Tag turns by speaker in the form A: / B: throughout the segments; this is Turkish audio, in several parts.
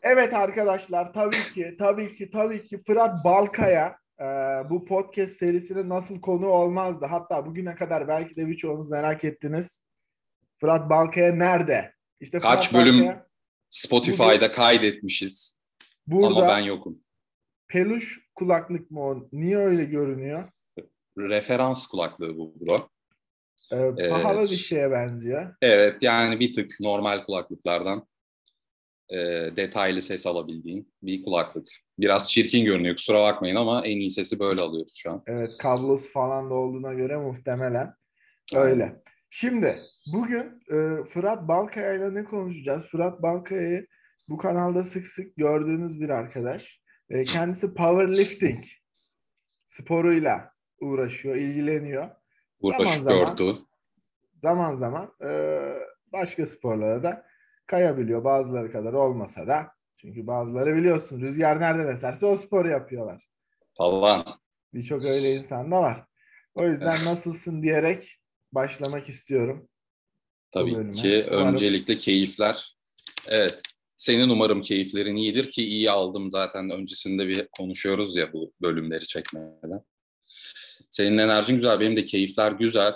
A: Evet arkadaşlar, tabii ki Fırat Balkaya bu podcast serisinin nasıl konu olmazdı. Hatta bugüne kadar belki de birçoğunuz merak ettiniz. Fırat Balkaya nerede? İşte
B: Kaç
A: Fırat
B: bölüm
A: Balkaya
B: Spotify'da
A: bugün
B: kaydetmişiz ama ben
A: burada.
B: yokum.
A: Peluş kulaklık mı o? Niye öyle görünüyor?
B: Referans kulaklığı bu bro. Ee,
A: Pahalı bir şeye benziyor.
B: evet yani bir tık normal kulaklıklardan e, detaylı ses alabildiğin bir kulaklık. Biraz çirkin görünüyor, kusura bakmayın, ama en iyi sesi böyle alıyoruz şu an.
A: Evet, kablosu falan da olduğuna göre muhtemelen
B: Aynen.
A: öyle. Şimdi bugün Fırat Balkaya ile ne konuşacağız? Fırat Balkaya'yı bu kanalda sık sık gördüğünüz bir arkadaş. Kendisi powerlifting sporuyla uğraşıyor, ilgileniyor. Zaman zaman
B: Uğraşıyordu.
A: zaman zaman başka sporlara da kayabiliyor. Bazıları kadar olmasa da. Çünkü bazıları biliyorsun rüzgar nereden eserse o sporu yapıyorlar.
B: Falan.
A: Birçok öyle insan da var. O yüzden nasılsın diyerek başlamak istiyorum bu
B: Tabii
A: bölüme.
B: ki
A: Umarım
B: öncelikle keyifler. Evet. Senin umarım keyiflerin iyidir ki iyi aldım zaten, öncesinde bir konuşuyoruz ya bu bölümleri çekmeden. Senin enerjin güzel, benim de keyifler güzel.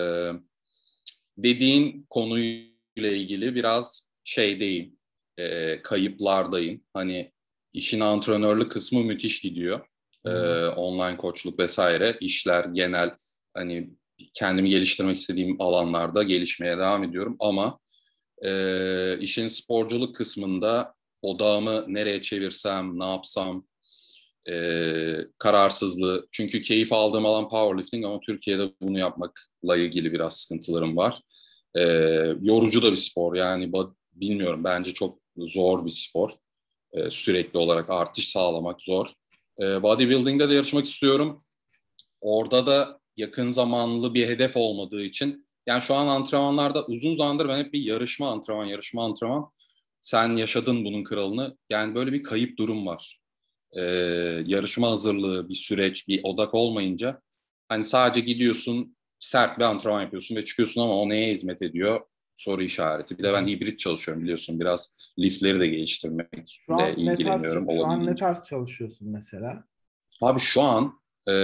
B: Dediğin konuyla ilgili biraz şeydeyim, kayıplardayım. Hani işin antrenörlük kısmı müthiş gidiyor.
A: hı hı.
B: Online koçluk vesaire, işler genel, hani kendimi geliştirmek istediğim alanlarda gelişmeye devam ediyorum. Ama işin sporculuk kısmında odağımı nereye çevirsem, ne yapsam, kararsızlığı. Çünkü keyif aldığım alan powerlifting ama Türkiye'de bunu yapmakla ilgili biraz sıkıntılarım var. E, yorucu da bir spor yani, bilmiyorum, bence çok zor bir spor. Sürekli olarak artış sağlamak zor. Bodybuilding'de de yarışmak istiyorum. Orada da yakın zamanlı bir hedef olmadığı için, yani şu an antrenmanlarda uzun zamandır ben hep bir yarışma antrenman. Sen yaşadın bunun kralını. Yani böyle bir kayıp durum var. Ee, yarışma hazırlığı, bir süreç, bir odak olmayınca hani sadece gidiyorsun, sert bir antrenman yapıyorsun ve çıkıyorsun, ama o neye hizmet ediyor? Soru işareti. Bir
A: Hı
B: de ben
A: hı.
B: hibrit çalışıyorum, biliyorsun. Biraz liftleri de geliştirmekle ilgileniyorum
A: Şu an ne
B: olabildiğince.
A: tarz çalışıyorsun mesela?
B: Abi şu an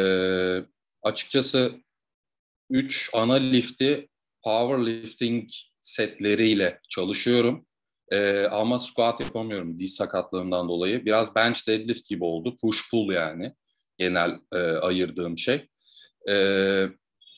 B: açıkçası 3 ana lifti powerlifting setleriyle çalışıyorum. Ama squat yapamıyorum diz sakatlığından dolayı. Biraz bench deadlift gibi oldu. Push pull yani genel ayırdığım şey. Ee,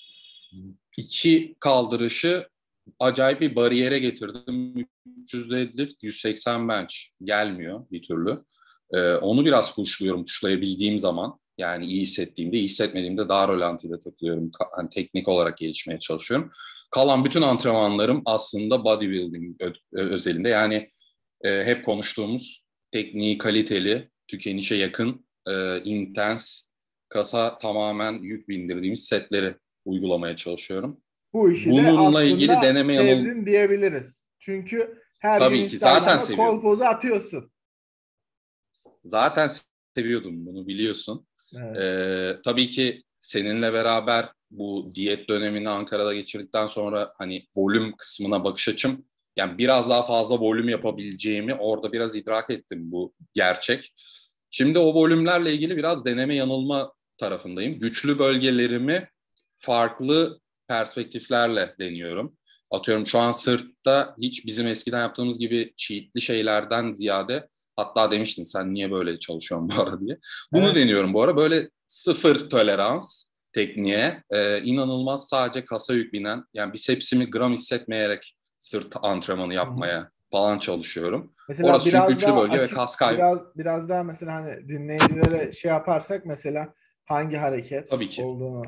B: iki kaldırışı acayip bir bariyere getirdim. 300 deadlift, 180 bench gelmiyor bir türlü. Onu biraz pushlayabildiğim zaman. Yani iyi hissettiğimde, iyi hissetmediğimde daha rölantide takılıyorum. Hani teknik olarak gelişmeye çalışıyorum. Kalan bütün antrenmanlarım aslında bodybuilding özelinde. Yani hep konuştuğumuz tekniği kaliteli, tükenişe yakın, intens, kasa tamamen yük bindirdiğimiz setleri uygulamaya çalışıyorum.
A: Bu işi de
B: Bununla ilgili
A: aslında
B: deneme yanıl
A: sevdin diyebiliriz. Çünkü her gün
B: tabii ki zaten
A: Instagram'da kol
B: seviyordum.
A: pozu atıyorsun.
B: Zaten seviyordum, bunu biliyorsun.
A: Evet.
B: Tabii ki seninle beraber bu diyet dönemini Ankara'da geçirdikten sonra hani volüm kısmına bakış açım, yani biraz daha fazla volüm yapabileceğimi orada biraz idrak ettim, bu gerçek. Şimdi o volümlerle ilgili biraz deneme yanılma tarafındayım. Güçlü bölgelerimi farklı perspektiflerle deniyorum. Atıyorum şu an sırtta hiç bizim eskiden yaptığımız gibi cheatli şeylerden ziyade, hatta demiştin sen niye böyle çalışıyorsun bu ara diye. Bunu
A: Evet.
B: deniyorum bu ara. Böyle sıfır tolerans tekniğe, inanılmaz sadece kasa yük binen, yani bisepsimi gram hissetmeyerek sırt antrenmanı
A: Hı hı.
B: yapmaya falan çalışıyorum.
A: Mesela
B: Orası çünkü
A: biraz
B: güçlü
A: daha
B: bölge ve
A: açık,
B: kas kaybı.
A: biraz daha mesela hani dinleyicilere şey yaparsak mesela hangi hareket
B: Tabii ki.
A: olduğunu.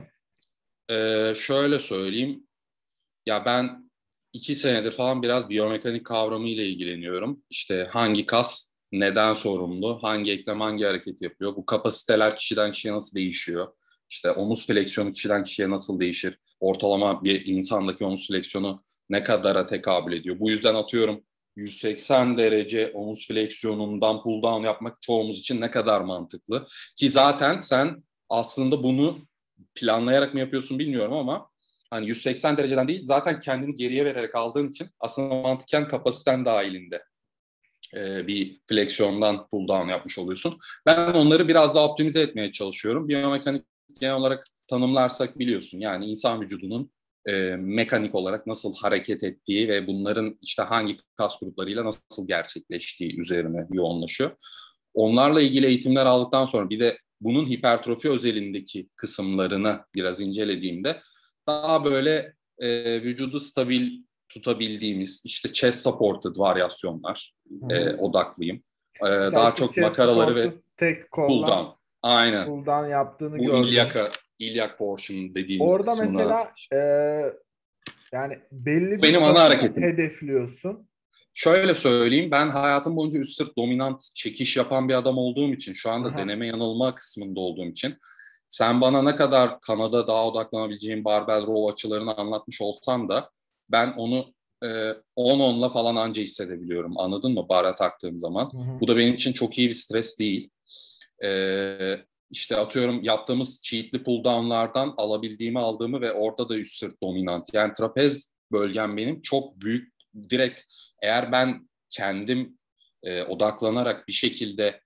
B: Şöyle söyleyeyim. Ya ben 2 senedir falan biraz biyomekanik kavramı ile ilgileniyorum. İşte hangi kas neden sorumlu, hangi eklem hangi hareket yapıyor, bu kapasiteler kişiden kişiye nasıl değişiyor, İşte omuz fleksiyonu kişiden kişiye nasıl değişir, ortalama bir insandaki omuz fleksiyonu ne kadara tekabül ediyor. Bu yüzden atıyorum 180 derece omuz fleksiyonundan pull down yapmak çoğumuz için ne kadar mantıklı. Ki zaten sen aslında bunu planlayarak mı yapıyorsun bilmiyorum, ama hani 180 dereceden değil, zaten kendini geriye vererek aldığın için aslında mantıken kapasiten dahilinde bir fleksiyondan pull down yapmış oluyorsun. Ben onları biraz daha optimize etmeye çalışıyorum. Biyomekanik genel olarak tanımlarsak biliyorsun. Yani insan vücudunun mekanik olarak nasıl hareket ettiği ve bunların işte hangi kas gruplarıyla nasıl gerçekleştiği üzerine yoğunlaşıyor. Onlarla ilgili eğitimler aldıktan sonra bir de bunun hipertrofi özelindeki kısımlarını biraz incelediğimde daha böyle vücudu stabil tutabildiğimiz işte chest supported varyasyonlar
A: Hı hı.
B: odaklıyım.
A: Mesela
B: Daha
A: işte
B: çok
A: chest
B: makaraları ve
A: squat'u tek
B: pull
A: kolla
B: down. Aynen.
A: pull down yaptığını
B: Bu
A: gördüm.
B: ilyak portion dediğimiz
A: Orada
B: kısmına.
A: mesela yani belli bir
B: Benim ana
A: kası mı
B: hareketim.
A: hedefliyorsun?
B: Şöyle söyleyeyim, ben hayatım boyunca üst sırt dominant çekiş yapan bir adam olduğum için, şu anda
A: Aha.
B: deneme yanılma kısmında olduğum için, sen bana ne kadar kanada daha odaklanabileceğim barbell row açılarını anlatmış olsan da ben onu 10-10'la falan anca hissedebiliyorum. Anladın mı? Bara taktığım zaman.
A: Hı hı.
B: Bu da benim için çok iyi bir stres değil. İşte atıyorum yaptığımız cheatli pull down'lardan alabildiğimi aldığımı ve orada da üst sırt dominant. Yani trapez bölgem benim çok büyük. Direkt eğer ben kendim odaklanarak bir şekilde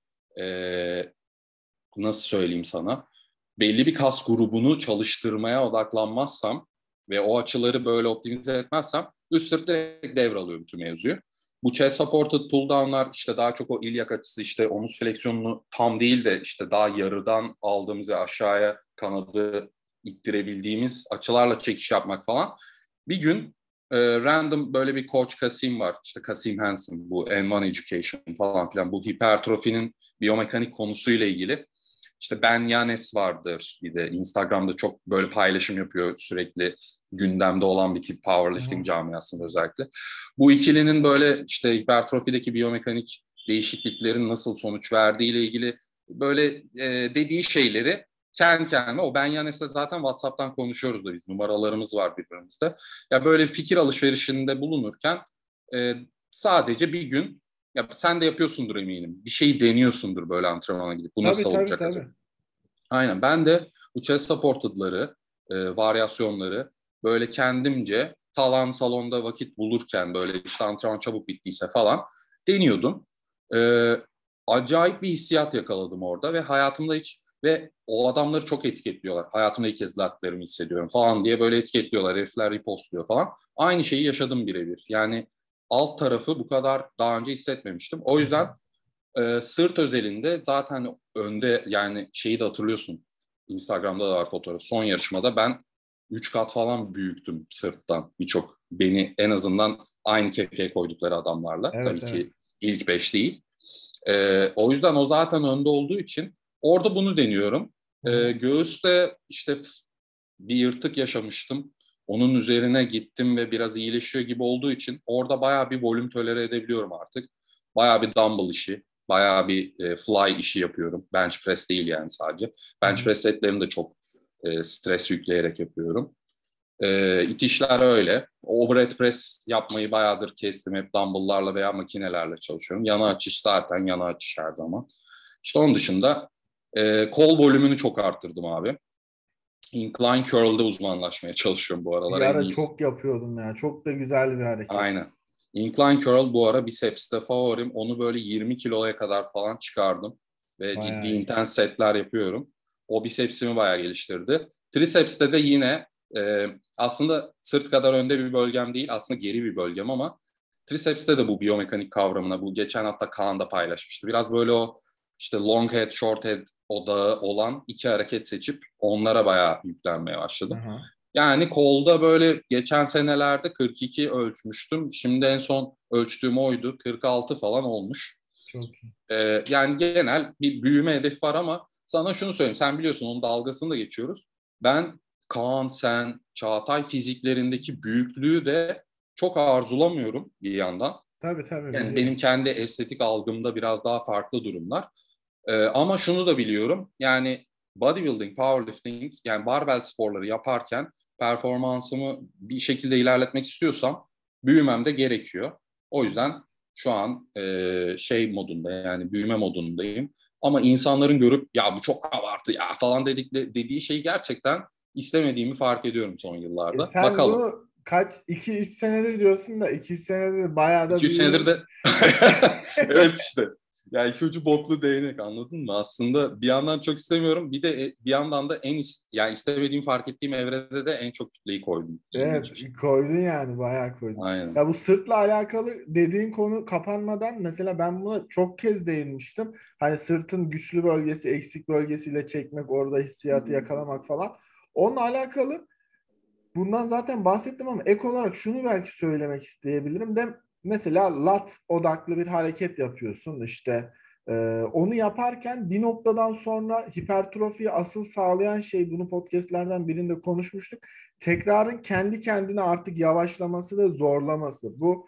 B: nasıl söyleyeyim sana, belli bir kas grubunu çalıştırmaya odaklanmazsam ve o açıları böyle optimize etmezsem üst sırt direkt devralıyor bütün mevzuyu. Bu chest supported pull down'lar işte daha çok o ilyak açısı, işte omuz fleksiyonunu tam değil de işte daha yarıdan aldığımız ve aşağıya kanadı ittirebildiğimiz açılarla çekiş yapmak falan. Bir gün random böyle bir coach Kasim var. İşte Kasim Hansen, bu N1 Education falan filan, bu hipertrofinin biyomekanik konusuyla ilgili. İşte Ben Yanes vardır, bir de Instagram'da çok böyle paylaşım yapıyor, sürekli gündemde olan bir tip
A: Hı hı.
B: powerlifting camiasında özellikle. Bu ikilinin böyle işte hipertrofideki biyomekanik değişikliklerin nasıl sonuç verdiğiyle ilgili böyle dediği şeyleri kendi kendime, o Ben Yanes'le zaten WhatsApp'tan konuşuyoruz da biz, numaralarımız var birbirimizde. Ya böyle fikir alışverişinde bulunurken e, sadece bir gün, ya sen de yapıyorsundur eminim, bir şeyi deniyorsundur böyle antrenmana gidip, bu
A: Tabii
B: nasıl
A: tabii
B: olacak acaba?
A: tabii.
B: Aynen, ben de bu chest supported'ları, varyasyonları böyle kendimce talan salonda vakit bulurken, böyle işte antrenman çabuk bittiyse falan deniyordum. E, Acayip bir hissiyat yakaladım orada ve hayatımda hiç, ve o adamları çok etiketliyorlar. Hayatımda ilk kez latlarımı hissediyorum falan diye böyle etiketliyorlar. Herifler repostluyor falan. Aynı şeyi yaşadım birebir. Yani alt tarafı bu kadar daha önce hissetmemiştim. O
A: Hı hı.
B: yüzden sırt özelinde zaten önde, yani şeyi de hatırlıyorsun. Instagram'da da var fotoğraf. Son yarışmada ben 3 kat falan büyüktüm sırttan. Birçok beni en azından aynı kefeye koydukları adamlarla.
A: Evet
B: Tabii ki
A: evet.
B: ilk 5 değil. O yüzden o zaten önde olduğu için orada bunu deniyorum.
A: Hı hı.
B: Göğüste işte bir yırtık yaşamıştım. Onun üzerine gittim ve biraz iyileşiyor gibi olduğu için orada bayağı bir volüm tolere edebiliyorum artık. Bayağı bir dumbbell işi, bayağı bir fly işi yapıyorum. Bench press değil yani sadece.
A: Hı
B: Bench
A: hı.
B: press setlerimi de çok stres yükleyerek yapıyorum. İtişler öyle. Overhead press yapmayı bayağıdır kestim. Hep dumbbell'larla veya makinelerle çalışıyorum. Yana açış zaten yana açış her zaman. İşte onun dışında kol volümünü çok arttırdım abi. Incline curl'de uzmanlaşmaya çalışıyorum bu aralar
A: Bir
B: en
A: ara
B: iyisi.
A: çok yapıyordum ya. Çok da güzel bir hareket.
B: Aynen. Incline curl bu ara biceps'te favorim. Onu böyle 20 kiloya kadar falan çıkardım. Ve ciddi
A: Bayağı iyi.
B: intense setler yapıyorum. O bicepsimi bayağı geliştirdi. Triceps'te de yine aslında sırt kadar önde bir bölgem değil. Aslında geri bir bölgem ama triceps'te de bu biyomekanik kavramına, bu geçen hafta Kaan da paylaşmıştı. Biraz böyle o işte long head, short head odağı olan iki hareket seçip onlara bayağı yüklenmeye başladım.
A: Aha.
B: Yani kolda böyle geçen senelerde 42 ölçmüştüm. Şimdi en son ölçtüğüm oydu. 46 falan olmuş.
A: Çok iyi.
B: Yani genel bir büyüme hedefi var ama sana şunu söyleyeyim. Sen biliyorsun, onun dalgasını da geçiyoruz. Ben Kaan, sen, Çağatay fiziklerindeki büyüklüğü de çok arzulamıyorum bir yandan.
A: Tabii tabii
B: Yani benim
A: biliyorum.
B: kendi estetik algımda biraz daha farklı durumlar. Ama şunu da biliyorum. Yani bodybuilding, powerlifting, yani barbell sporları yaparken performansımı bir şekilde ilerletmek istiyorsam büyümem de gerekiyor. O yüzden şu an şey modunda, yani büyüme modundayım. Ama insanların görüp ya bu çok abartı ya falan dediği şeyi gerçekten istemediğimi fark ediyorum son yıllarda.
A: Sen
B: Bakalım.
A: bunu kaç 2-3 senedir diyorsun da 2-3 senedir bayağı da
B: 2-3 senedir
A: büyüdü.
B: de evet işte. Yani iki ucu boklu değnek, anladın mı? Aslında bir yandan çok istemiyorum. Bir de bir yandan da yani istemediğim, fark ettiğim evrede de en çok kütleyi koydum.
A: Evet,
B: İlginç bir şey.
A: koydun yani, bayağı koydun.
B: Aynen.
A: Ya bu sırtla alakalı dediğin konu kapanmadan mesela ben buna çok kez değinmiştim. Hani sırtın güçlü bölgesi, eksik bölgesiyle çekmek, orada hissiyatı yakalamak falan. Onunla alakalı bundan zaten bahsettim ama ek olarak şunu belki söylemek isteyebilirim de, mesela lat odaklı bir hareket yapıyorsun işte. Onu yaparken bir noktadan sonra hipertrofiyi asıl sağlayan şey, bunu podcastlerden birinde konuşmuştuk. Tekrarın kendi kendine artık yavaşlaması ve zorlaması. Bu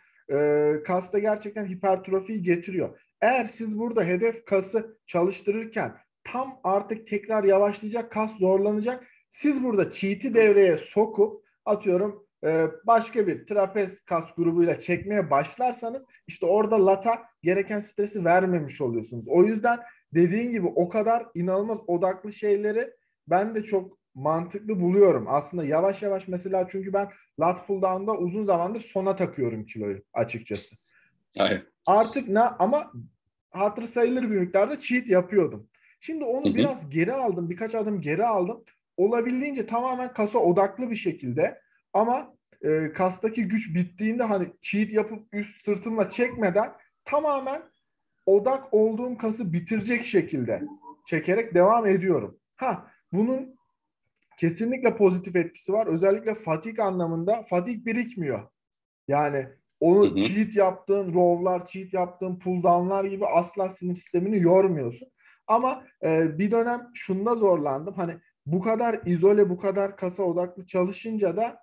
A: kasta gerçekten hipertrofiyi getiriyor. Eğer siz burada hedef kası çalıştırırken tam artık tekrar yavaşlayacak, kas zorlanacak, siz burada cheat'i devreye sokup atıyorum başka bir trapez kas grubuyla çekmeye başlarsanız işte orada lata gereken stresi vermemiş oluyorsunuz. O yüzden dediğin gibi o kadar inanılmaz odaklı şeyleri ben de çok mantıklı buluyorum. Aslında yavaş yavaş mesela, çünkü ben lat pull down'da uzun zamandır sona takıyorum kiloyu açıkçası.
B: Aynen.
A: Artık ne ama hatırı sayılır bir miktarda cheat yapıyordum. Şimdi
B: Hı
A: onu
B: hı.
A: biraz geri aldım. Birkaç adım geri aldım. Olabildiğince tamamen kasa odaklı bir şekilde, ama kastaki güç bittiğinde hani cheat yapıp üst sırtımla çekmeden tamamen odak olduğum kası bitirecek şekilde çekerek devam ediyorum. Bunun kesinlikle pozitif etkisi var. Özellikle fatigue anlamında, fatigue birikmiyor. Yani
B: Hı
A: onu
B: hı.
A: cheat yaptığın rowlar, cheat yaptığın pull down'lar gibi asla sinir sistemini yormuyorsun. Ama bir dönem şunda zorlandım. Hani bu kadar izole, bu kadar kasa odaklı çalışınca da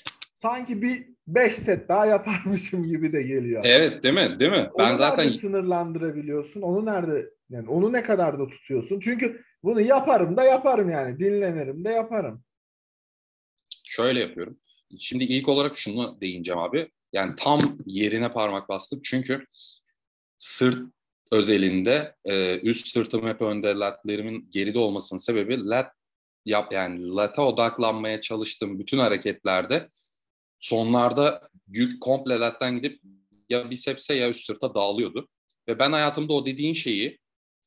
A: sanki bir 5 set daha yaparmışım gibi de geliyor.
B: Evet, değil mi? Değil mi? Ben
A: Onu
B: zaten
A: nerede sınırlandırabiliyorsun? Onu nerede, yani onu ne kadar da tutuyorsun? Çünkü bunu yaparım da yaparım yani. Dinlenirim de yaparım.
B: şöyle yapıyorum. Şimdi ilk olarak şunu değineceğim abi. Yani tam yerine parmak bastık. Çünkü sırt özelinde üst sırtım hep önde, latlerimin geride olmasının sebebi yani lata odaklanmaya çalıştığım bütün hareketlerde sonlarda yük komple latten gidip ya bisepse ya üst sırta dağılıyordu. Ve ben hayatımda o dediğin şeyi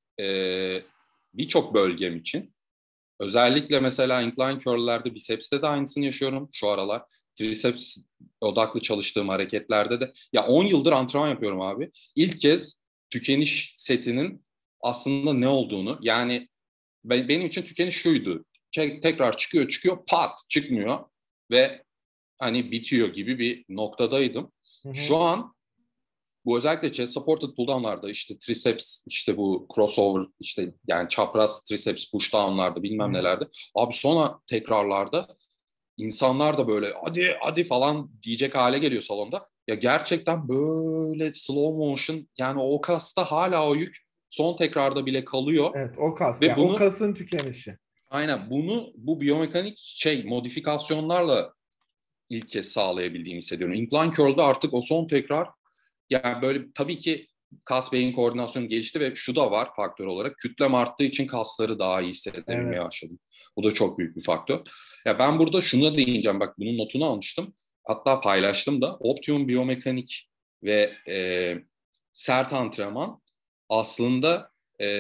B: e, birçok bölgem için, özellikle mesela incline curl'lerde, biceps'te de aynısını yaşıyorum şu aralar. Triceps odaklı çalıştığım hareketlerde de. Ya 10 yıldır antrenman yapıyorum abi. İlk kez tükeniş setinin aslında ne olduğunu, yani benim için tükeniş şuydu. Tekrar çıkıyor, pat çıkmıyor ve hani bitiyor gibi bir noktadaydım.
A: Hı hı.
B: Şu an bu özellikle chest supported pull down'larda, işte triceps, işte bu crossover, işte yani çapraz triceps push down'larda,
A: Hı
B: bilmem
A: hı.
B: nelerde. Abi sonra tekrarlarda insanlar da böyle hadi hadi falan diyecek hale geliyor salonda. Ya gerçekten böyle slow motion, yani o kasta hala o yük son tekrarda bile kalıyor
A: Evet, o kas.
B: ve
A: Yani o
B: bunu,
A: kasın tükenişi.
B: aynen bunu bu biyomekanik modifikasyonlarla ilk kez sağlayabildiğimi hissediyorum. Incline curl'da artık o son tekrar, yani böyle tabii ki kas beyin koordinasyonu gelişti ve şu da var faktör olarak, kütlem arttığı için kasları daha iyi hissedebilmeye
A: Evet.
B: başladım. Bu da çok büyük bir faktör. Ya ben burada şuna değineceğim, bak bunun notunu almıştım. Hatta paylaştım da, optimum biyomekanik ve sert antrenman aslında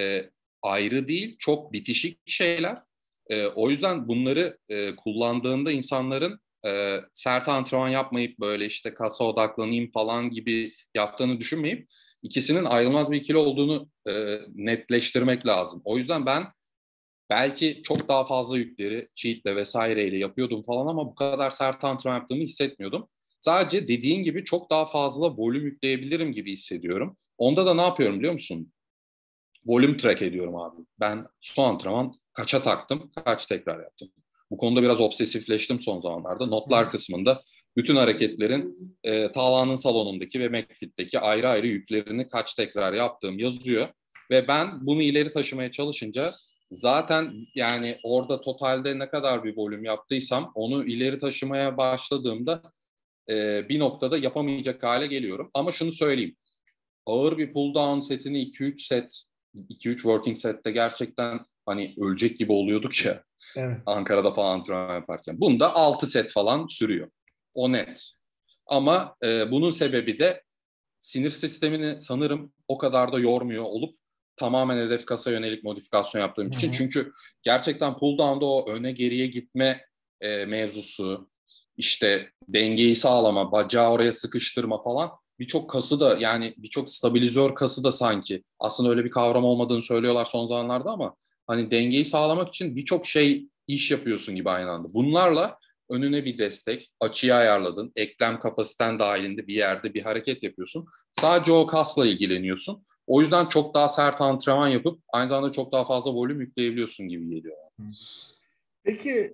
B: ayrı değil, çok bitişik şeyler. O yüzden bunları kullandığında insanların sert antrenman yapmayıp böyle işte kasa odaklanayım falan gibi yaptığını düşünmeyip ikisinin ayrılmaz bir ikili olduğunu netleştirmek lazım. O yüzden ben belki çok daha fazla yükleri cheatle vesaireyle yapıyordum falan ama bu kadar sert antrenman yaptığımı hissetmiyordum. Sadece dediğin gibi çok daha fazla volüm yükleyebilirim gibi hissediyorum. Onda da ne yapıyorum biliyor musun? Volüm track ediyorum abi. Ben son antrenman kaça taktım, kaç tekrar yaptım. Bu konuda biraz obsesifleştim son zamanlarda.
A: Hı hı.
B: Notlar kısmında bütün hareketlerin Talha'nın salonundaki ve McFit'teki ayrı ayrı yüklerini kaç tekrar yaptığım yazıyor. Ve ben bunu ileri taşımaya çalışınca zaten yani orada totalde ne kadar bir volüm yaptıysam onu ileri taşımaya başladığımda bir noktada yapamayacak hale geliyorum. Ama şunu söyleyeyim, ağır bir pull down setini 2-3 set, 2-3 working sette gerçekten hani ölecek gibi oluyorduk ya
A: Evet.
B: Ankara'da falan antrenman yaparken. Bunda 6 set falan sürüyor. O net. Ama bunun sebebi de sinir sistemini sanırım o kadar da yormuyor olup tamamen hedef kasa yönelik modifikasyon yaptığım için. Çünkü gerçekten pull down'da o öne geriye gitme mevzusu, işte dengeyi sağlama, bacağı oraya sıkıştırma falan birçok kası da, yani birçok stabilizör kası da sanki aslında öyle bir kavram olmadığını söylüyorlar son zamanlarda ama hani dengeyi sağlamak için birçok şey iş yapıyorsun gibi aynı anda. Bunlarla önüne bir destek, açıyı ayarladın, eklem kapasiten dahilinde bir yerde bir hareket yapıyorsun. Sadece o kasla ilgileniyorsun. O yüzden çok daha sert antrenman yapıp aynı zamanda çok daha fazla volüm yükleyebiliyorsun gibi geliyor.
A: Peki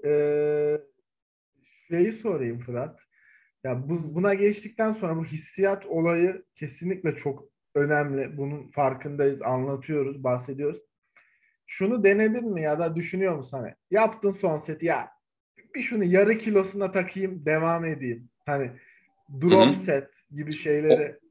A: şeyi sorayım Fırat. Ya buna geçtikten sonra bu hissiyat olayı kesinlikle çok önemli. Bunun farkındayız, anlatıyoruz, bahsediyoruz. Şunu denedin mi ya da düşünüyor musun hani? Yaptın son seti ya bir şunu yarı kilosuna takayım, devam edeyim. Hani
B: Hı
A: drop
B: hı.
A: set gibi
B: O,
A: şeyleri.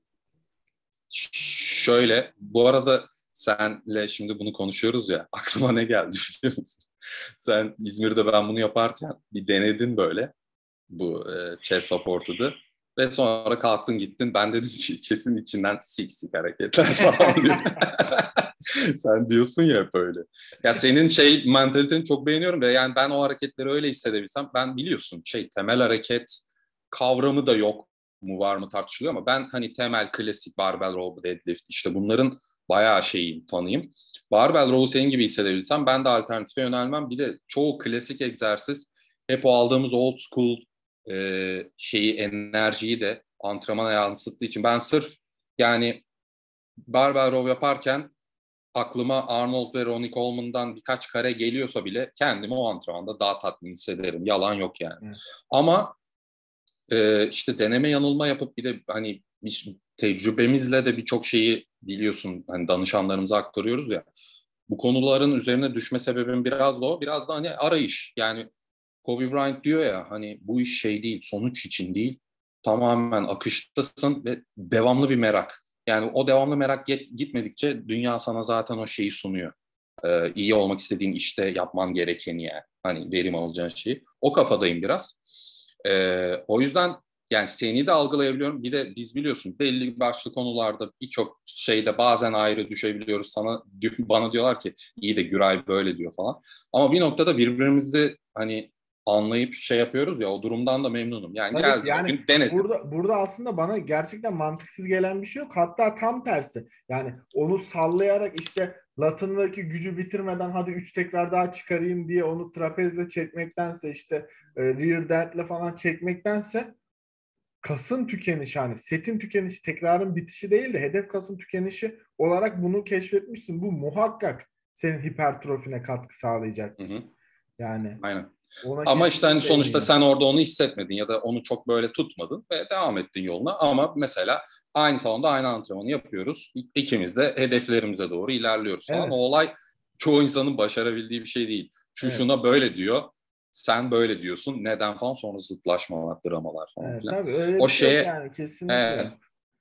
B: şöyle, bu arada senle şimdi bunu konuşuyoruz ya, aklıma ne geldi biliyor musun? Sen İzmir'de ben bunu yaparken bir denedin böyle bu chest support'u ve sonra kalktın gittin. Ben dedim ki kesin içinden sik hareketler falan diyor. Sen diyorsun ya hep öyle. Ya senin şey mantaliteni çok beğeniyorum ve yani ben o hareketleri öyle hissedebilsem, ben biliyorsun şey temel hareket kavramı da yok mu var mı tartışılıyor ama ben hani temel klasik barbell row deadlift işte bunların bayağı şeyim, fanıyım. Barbell row'u senin gibi hissedebilsem ben de alternatife yönelmem. Bir de çoğu klasik egzersiz hep o aldığımız old school şeyi, enerjiyi de antrenmana yansıttığı için ben sırf yani barbell row yaparken aklıma Arnold ve Ronnie Coleman'dan birkaç kare geliyorsa bile kendimi o antrenmanda daha tatmin hissederim. Yalan yok yani.
A: Evet.
B: Ama işte deneme yanılma yapıp bir de hani biz tecrübemizle de birçok şeyi biliyorsun hani danışanlarımıza aktarıyoruz ya. Bu konuların üzerine düşme sebebim biraz da o. Biraz da hani arayış. Yani Kobe Bryant diyor ya hani bu iş şey değil, sonuç için değil. Tamamen akıştasın ve devamlı bir merak. Yani o devamlı merak gitmedikçe dünya sana zaten o şeyi sunuyor. İyi olmak istediğin işte yapman gerekeni yani. Hani verim alacağın şeyi. O kafadayım biraz. O yüzden yani seni de algılayabiliyorum. Bir de biz biliyorsun belli başlı konularda birçok şeyde bazen ayrı düşebiliyoruz. Bana diyorlar ki iyi de Güray böyle diyor falan. Ama bir noktada birbirimizi hani anlayıp şey yapıyoruz ya, o durumdan da memnunum. Yani
A: Tabii ki
B: geldin o
A: yani
B: gün denedin.
A: burada aslında bana gerçekten mantıksız gelen bir şey yok. Hatta tam tersi. Yani onu sallayarak işte latındaki gücü bitirmeden hadi 3 tekrar daha çıkarayım diye onu trapezle çekmektense işte rear dent'le falan çekmektense kasın tükenişi hani setin tükenişi tekrarın bitişi değil de hedef kasın tükenişi olarak bunu keşfetmişsin. Bu muhakkak senin hipertrofine katkı
B: Hı hı,
A: sağlayacaktır. Yani
B: aynen.
A: ona
B: Ama işte hani
A: kesinlikle
B: sonuçta
A: eminim.
B: sen orada onu hissetmedin ya da onu çok böyle tutmadın ve devam ettin yoluna. Ama mesela aynı salonda aynı antrenmanı yapıyoruz. İkimiz de hedeflerimize doğru ilerliyoruz falan. O
A: Evet,
B: olay çoğu insanın başarabildiği bir şey değil. Şu
A: evet.
B: şuna böyle diyor, sen böyle diyorsun. Neden falan, sonra zıtlaşmalar, dramalar falan
A: Evet,
B: filan.
A: tabii öyle
B: O
A: bir şey yok
B: şeye,
A: yani kesinlikle
B: evet,
A: yok.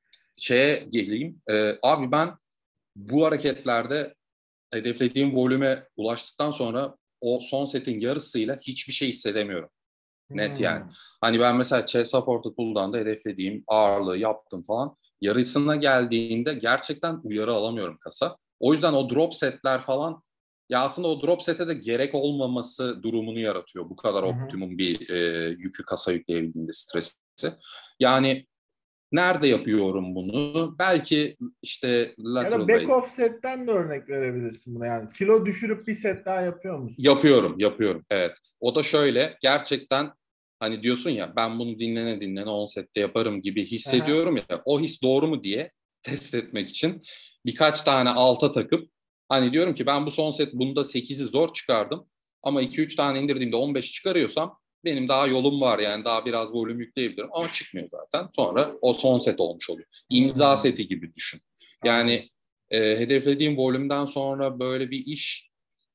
B: şeye geleyim. Abi ben bu hareketlerde hedeflediğim volüme ulaştıktan sonra o son setin yarısıyla hiçbir şey hissedemiyorum. Net yani.
A: Hmm.
B: Hani ben mesela chest support'u pull'dan da hedeflediğim ağırlığı yaptım falan. Yarısına geldiğinde gerçekten uyarı alamıyorum kasa. O yüzden o drop setler falan, ya aslında o drop sete de gerek olmaması durumunu yaratıyor. Bu kadar
A: Hı hı.
B: optimum bir yükü kasa yükleyebildiğinde stresi. Yani nerede yapıyorum bunu? Belki işte
A: Ya da
B: lateral
A: back
B: raise.
A: off setten de örnek verebilirsin buna yani. Kilo düşürüp bir set daha yapıyor musun?
B: Yapıyorum. Evet. O da şöyle, gerçekten hani diyorsun ya ben bunu dinlene 10 sette yaparım gibi
A: Aha.
B: hissediyorum ya. O his doğru mu diye test etmek için birkaç tane alta takıp hani diyorum ki ben bu son set bunda 8'i zor çıkardım ama 2-3 tane indirdiğimde 15 çıkarıyorsam benim daha yolum var, yani daha biraz volüm yükleyebilirim ama çıkmıyor zaten. Sonra o son set olmuş oluyor. İmza
A: Hmm.
B: seti gibi düşün.
A: Anladım.
B: Yani hedeflediğim volümden sonra böyle bir iş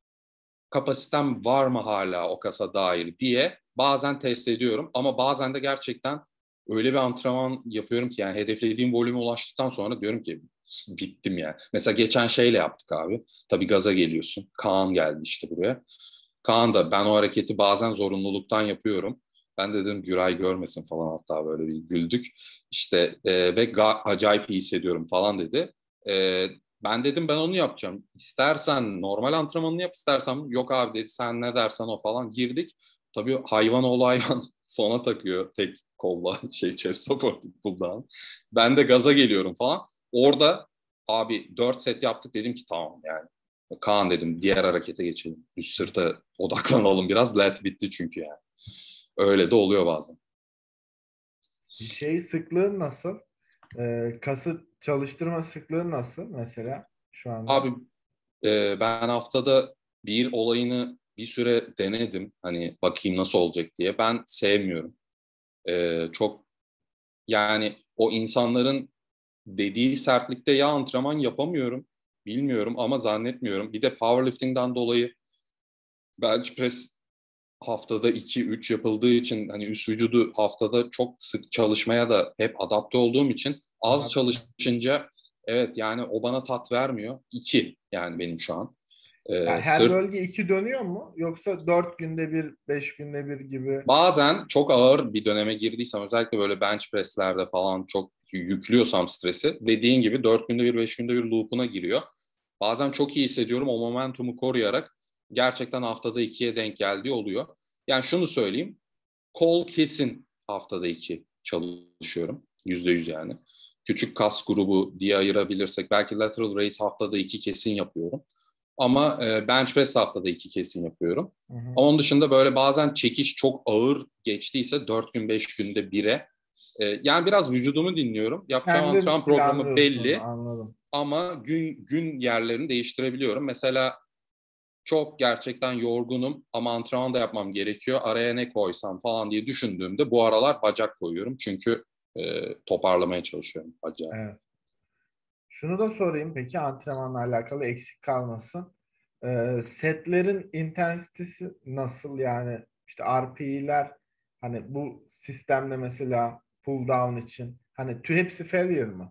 B: kapasitem var mı hala o kasa dair diye bazen test ediyorum. Ama bazen de gerçekten öyle bir antrenman yapıyorum ki yani hedeflediğim volüme ulaştıktan sonra diyorum ki bittim yani. Mesela geçen şeyle yaptık abi. Tabii gaza geliyorsun. Kaan geldi işte buraya. Kaan da ben o hareketi bazen zorunluluktan yapıyorum. Ben de dedim Güray görmesin falan, hatta böyle bir güldük. İşte ve acayip iyi hissediyorum falan dedi. E, Ben dedim ben onu yapacağım. İstersen normal antrenmanını yap, istersen yok abi dedi, sen ne dersen o falan, girdik. Tabii hayvan oğlu hayvan sona takıyor tek kolla chest support pull. Ben de gaza geliyorum falan. Orada abi 4 set yaptık, dedim ki tamam yani. Kaan dedim diğer harekete geçelim. Üst sırta odaklanalım biraz. Lat bitti çünkü yani. Öyle de oluyor bazen.
A: Şey sıklığın nasıl? Kası çalıştırma sıklığın nasıl mesela şu
B: Abi
A: anda?
B: ben haftada bir olayını bir süre denedim. Hani bakayım nasıl olacak diye. Ben sevmiyorum. Çok yani o insanların dediği sertlikte ya antrenman yapamıyorum. Bilmiyorum ama zannetmiyorum. Bir de powerlifting'den dolayı bench press haftada 2-3 yapıldığı için, hani üst vücudu haftada çok sık çalışmaya da hep adapte olduğum için, az
A: Adapte.
B: çalışınca evet yani o bana tat vermiyor. 2 yani benim şu an.
A: Ya her
B: Sırt
A: bölge iki dönüyor mu? Yoksa 4 günde bir, 5 günde bir gibi?
B: bazen çok ağır bir döneme girdiysem, özellikle böyle bench presslerde falan çok yüklüyorsam stresi, dediğin gibi 4 günde bir 5 günde bir loop'una giriyor. Bazen çok iyi hissediyorum, o momentumu koruyarak gerçekten haftada 2'ye denk geldiği oluyor. Yani şunu söyleyeyim, kol kesin haftada 2 çalışıyorum. %100 yani. Küçük kas grubu diye ayırabilirsek belki lateral raise haftada 2 kesin yapıyorum. Ama bench press haftada 2 kesin yapıyorum.
A: Hı hı.
B: Onun dışında böyle bazen çekiş çok ağır geçtiyse 4 gün 5 günde bire. Yani biraz vücudumu dinliyorum. Yapacağım
A: Kendin
B: antrenman programı
A: planlıyorsun onu,
B: belli
A: anladım.
B: ama gün yerlerini değiştirebiliyorum. Mesela çok gerçekten yorgunum ama antrenman da yapmam gerekiyor. Araya ne koysam falan diye düşündüğümde bu aralar bacak koyuyorum. Çünkü toparlamaya çalışıyorum bacağı.
A: Evet. Şunu da sorayım peki antrenmanla alakalı eksik kalmasın. Setlerin intensitesi nasıl yani işte RPE'ler hani bu sistemde mesela pull down için hani hepsi failure mı?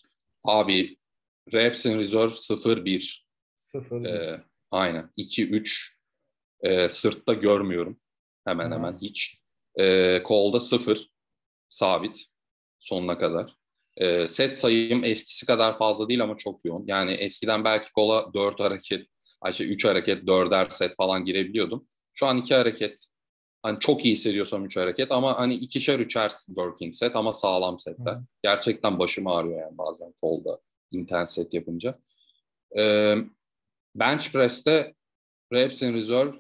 B: Abi reps in reserve 0-1.
A: 0-1.
B: E, aynen. 2-3 sırtta görmüyorum. Hemen hemen
A: Aha.
B: hiç. Kolda 0. Sabit. Sonuna kadar. Set sayım eskisi kadar fazla değil ama çok yoğun. Yani eskiden belki kola 4 hareket, işte 3 hareket, 4'er set falan girebiliyordum. Şu an 2 hareket. Hani çok iyi hissediyorsam 3 hareket ama hani ikişer üçer working set ama sağlam
A: Hı
B: setler.
A: hı.
B: Gerçekten başım ağrıyor yani bazen kolda intense set yapınca. Ee, Bench press'te reps in reserve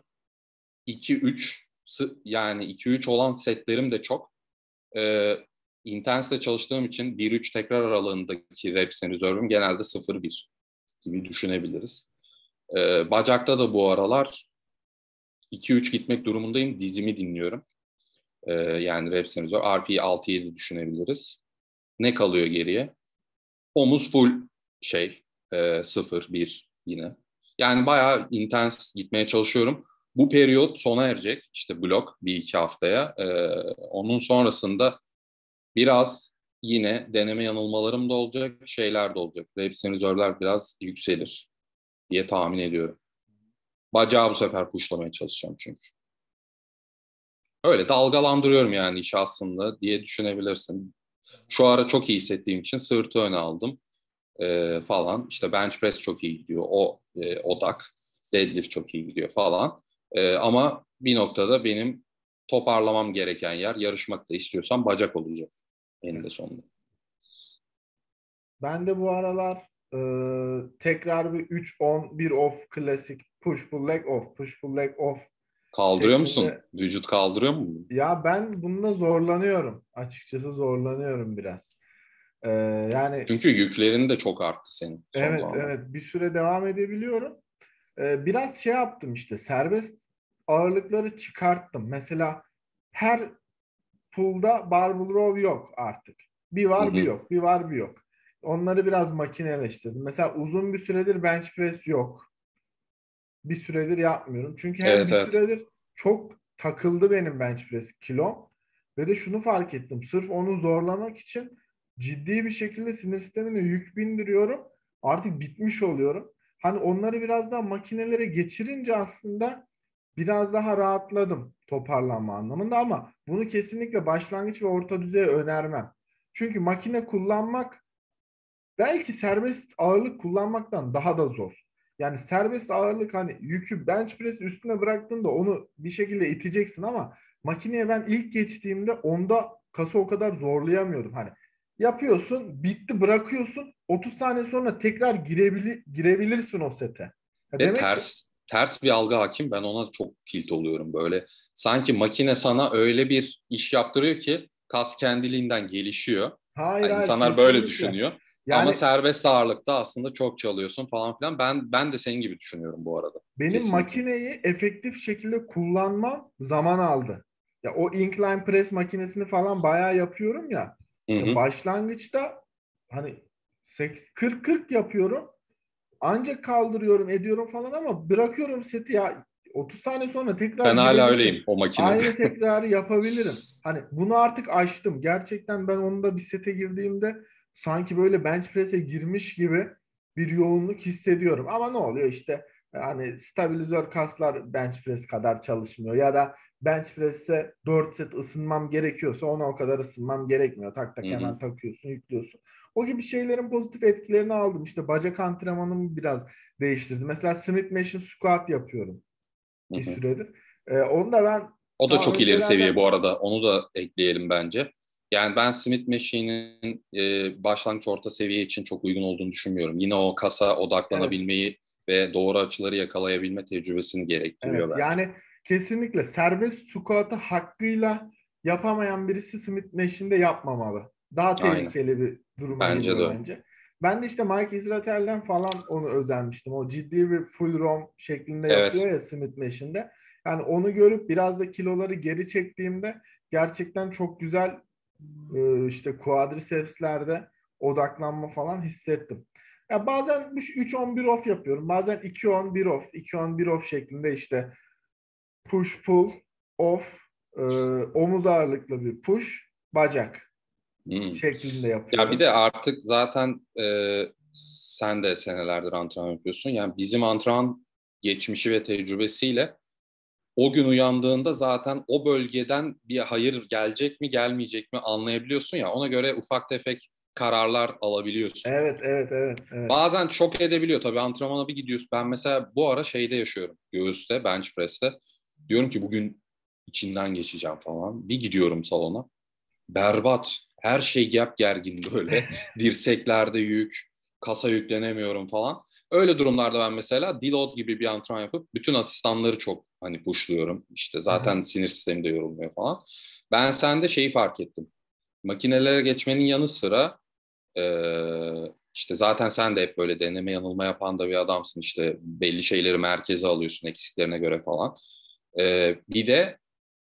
B: 2-3, yani 2-3 olan setlerim de çok. Ee, Intense'de çalıştığım için 1-3 tekrar aralığındaki reps in reserve'üm genelde 0-1 gibi düşünebiliriz. Bacakta da bu aralar 2-3 gitmek durumundayım. Dizimi dinliyorum. Yani reps in reserve. RP 6-7 düşünebiliriz. Ne kalıyor geriye? Omuz full şey 0-1 yine. Yani bayağı intens gitmeye çalışıyorum. Bu periyot sona erecek. İşte blok 1-2 haftaya. Onun sonrasında biraz yine deneme yanılmalarım da olacak, şeyler de olacak. Reps reserve'ler biraz yükselir diye tahmin ediyorum. Bacağı bu sefer puşlamaya çalışacağım çünkü. Öyle dalgalandırıyorum yani işi aslında diye düşünebilirsin. Şu ara çok iyi hissettiğim için sırtı öne aldım falan. İşte bench press çok iyi gidiyor. O odak. Deadlift çok iyi gidiyor falan. Ama bir noktada benim toparlamam gereken yer, yarışmak da istiyorsam bacak olacak eninde sonunda.
A: Ben de bu aralar tekrar bir 3-10 bir off klasik push pull leg off push pull leg off
B: Kaldırıyor musun?
A: şeklinde.
B: Vücut kaldırıyor mu?
A: Ya ben bunda zorlanıyorum. Açıkçası zorlanıyorum biraz. Ee, Yani
B: Çünkü yüklerin de çok arttı senin son
A: evet,
B: zamanlarda.
A: evet, bir süre devam edebiliyorum. Biraz şey yaptım işte serbest ağırlıkları çıkarttım. Mesela her pull'da barbell row yok artık. Bir
B: Hı
A: var bir
B: hı.
A: yok. Bir var bir yok. Onları biraz makineleştirdim. Mesela uzun bir süredir bench press yok. Bir süredir yapmıyorum. Çünkü hem
B: Evet,
A: bir
B: evet.
A: süredir çok takıldı benim bench press kilom ve de şunu fark ettim. Sırf onu zorlamak için ciddi bir şekilde sinir sistemine yük bindiriyorum. Artık bitmiş oluyorum. Hani onları biraz daha makinelere geçirince aslında biraz daha rahatladım toparlanma anlamında ama bunu kesinlikle başlangıç ve orta düzeye önermem. Çünkü makine kullanmak belki serbest ağırlık kullanmaktan daha da zor. Yani serbest ağırlık hani yükü bench press üstüne bıraktığında onu bir şekilde iteceksin ama makineye ben ilk geçtiğimde onda kası o kadar zorlayamıyordum. Hani yapıyorsun, bitti bırakıyorsun. 30 saniye sonra tekrar girebilirsin o sete. Ya
B: Ve
A: demek ki
B: ters bir algı hakim. Ben ona çok tilt oluyorum böyle. Sanki makine sana öyle bir iş yaptırıyor ki kas kendiliğinden gelişiyor.
A: hayır
B: Yani
A: hayır
B: insanlar böyle
A: kesinlikle.
B: düşünüyor. Ama
A: Yani
B: serbest ağırlıkta aslında çok çalıyorsun falan filan. Ben de senin gibi düşünüyorum bu arada.
A: benim
B: Kesinlikle.
A: makineyi efektif şekilde kullanmam zaman aldı. Ya o incline press makinesini falan bayağı yapıyorum ya.
B: Hı
A: Ya
B: hı.
A: başlangıçta hani 40-40 yapıyorum. Ancak kaldırıyorum, ediyorum falan ama bırakıyorum seti ya. 30 saniye sonra tekrar
B: Ben hala
A: girebilirim.
B: öyleyim o makinede.
A: Aynı tekrarı yapabilirim. Hani bunu artık aştım. Gerçekten ben onda bir sete girdiğimde sanki böyle bench press'e girmiş gibi bir yoğunluk hissediyorum. Ama ne oluyor işte hani stabilizör kaslar bench press kadar çalışmıyor ya da bench press'e 4 set ısınmam gerekiyorsa ona o kadar ısınmam gerekmiyor. Tak
B: Hı
A: tak
B: hı.
A: hemen takıyorsun, yüklüyorsun. O gibi şeylerin pozitif etkilerini aldım. İşte bacak antrenmanımı biraz değiştirdim. Mesela Smith Machine Squat yapıyorum
B: Hı
A: bir
B: hı.
A: süredir. Onu da ben
B: O da
A: ta
B: çok ileri seviye
A: öncelerden
B: bu arada. Onu da ekleyelim bence. Yani ben Smith Machine'in başlangıç orta seviye için çok uygun olduğunu düşünmüyorum. Yine o kasa
A: evet
B: odaklanabilmeyi ve doğru açıları yakalayabilme tecrübesini gerektiriyor
A: evet
B: bence.
A: yani kesinlikle serbest squat'ı hakkıyla yapamayan birisi Smith Machine'de yapmamalı. Daha
B: Aynen.
A: tehlikeli bir duruma
B: Bence de
A: geliyor
B: öyle.
A: bence. Ben de işte Mike Israel'den falan onu özenmiştim. O ciddi bir full ROM şeklinde
B: Evet.
A: yapıyor ya Smith Machine'de. Yani onu görüp biraz da kiloları geri çektiğimde gerçekten çok güzel işte quadricepslerde odaklanma falan hissettim. Ya bazen 3-10-1 off yapıyorum. Bazen 2-10-1 off, 2-10-1 off şeklinde işte push pull off, omuz ağırlıklı bir push, bacak
B: Hmm.
A: şeklinde
B: Ya bir
A: yapıyorum.
B: de artık zaten sen de senelerdir antrenman yapıyorsun. Yani bizim antrenman geçmişi ve tecrübesiyle o gün uyandığında zaten o bölgeden bir hayır gelecek mi gelmeyecek mi anlayabiliyorsun ya. Ona göre ufak tefek kararlar alabiliyorsun.
A: Evet, evet, evet, evet.
B: Bazen şok edebiliyor tabii, antrenmana bir gidiyorsun. Ben mesela bu ara şeyde yaşıyorum, göğüste, bench press'te. Diyorum ki bugün içinden geçeceğim falan. Bir gidiyorum salona. Berbat. Her şey gap gergin böyle. Dirseklerde yük, kasa yüklenemiyorum falan. Öyle durumlarda ben mesela deload gibi bir antrenman yapıp bütün asistanları çok hani pushluyorum. İşte zaten
A: Aha,
B: sinir sistemi de yorulmuyor falan. Ben sende şeyi fark ettim. Makinelere geçmenin yanı sıra işte zaten sen de hep böyle deneme yanılma yapan da bir adamsın. İşte belli şeyleri merkeze alıyorsun eksiklerine göre falan. Bir de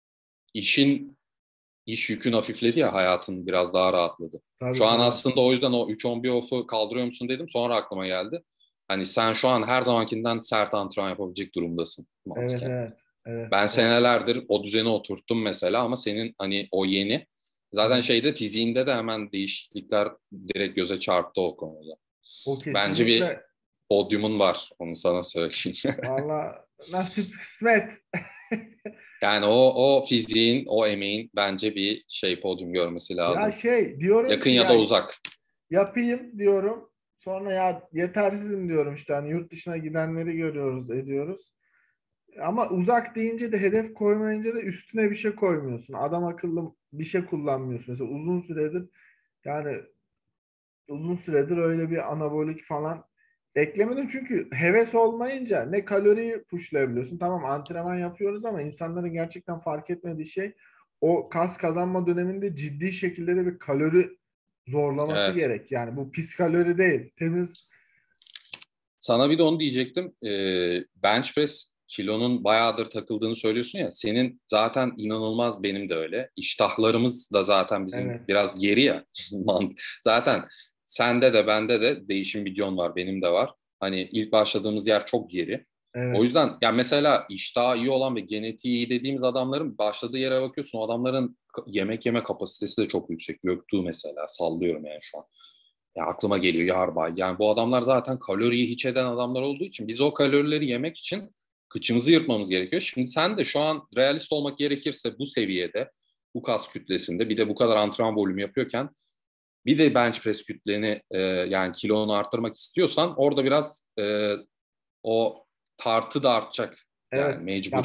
B: iş yükün hafifledi ya, hayatın biraz daha rahatladı.
A: tabii
B: Şu an
A: tabii.
B: aslında o yüzden o 3-11 off'u kaldırıyor musun dedim. Sonra aklıma geldi. Hani sen şu an her zamankinden sert antrenman yapabilecek durumdasın
A: Evet,
B: mantıken.
A: evet, evet.
B: Ben
A: O,
B: senelerdir o düzeni oturttum mesela ama senin hani o yeni. Zaten
A: evet.
B: şeyde fiziğinde de hemen değişiklikler direkt göze çarptı o konuda.
A: O
B: Bence bir
A: kesinlikle
B: podyumun var, onu sana söyleyeyim.
A: valla nasip kısmet.
B: Yani o fiziğin, o emeğin bence bir şey podyum görmesi
A: Ya
B: lazım.
A: şey diyorum
B: Yakın
A: ki
B: ya da
A: ya
B: uzak.
A: yapayım diyorum. Sonra ya yetersizim diyorum işte hani yurt dışına gidenleri görüyoruz, ediyoruz. Ama uzak deyince de hedef koymayınca da üstüne bir şey koymuyorsun. Adam akıllı bir şey kullanmıyorsun. Mesela uzun süredir öyle bir anabolik falan eklemedim çünkü heves olmayınca ne kaloriyi pushlayabiliyorsun. Tamam antrenman yapıyoruz ama insanların gerçekten fark etmediği şey o kas kazanma döneminde ciddi şekilde de bir kalori zorlaması
B: Evet.
A: gerek. Yani bu pis kalori değil. Temiz.
B: Sana bir de onu diyecektim. Bench press kilonun bayağıdır takıldığını söylüyorsun ya. Senin zaten inanılmaz, benim de öyle. İştahlarımız da zaten bizim
A: Evet.
B: biraz geri ya. Zaten sende de bende de değişim videon var, benim de var. Hani ilk başladığımız yer çok geri. O
A: Evet.
B: yüzden yani mesela iştahı iyi olan ve genetiği iyi dediğimiz adamların başladığı yere bakıyorsun. O adamların yemek yeme kapasitesi de çok yüksek. Göktuğ mesela, sallıyorum yani şu an. Ya aklıma geliyor Yarbay. Yani bu adamlar zaten kaloriyi hiç eden adamlar olduğu için biz o kalorileri yemek için kıçımızı yırtmamız gerekiyor. Şimdi sen de şu an realist olmak gerekirse bu seviyede, bu kas kütlesinde bir de bu kadar antrenman volümü yapıyorken bir de bench press kütleni yani kilonu arttırmak istiyorsan orada biraz o tartı da artacak.
A: Evet.
B: Yani mecbur.
A: Ya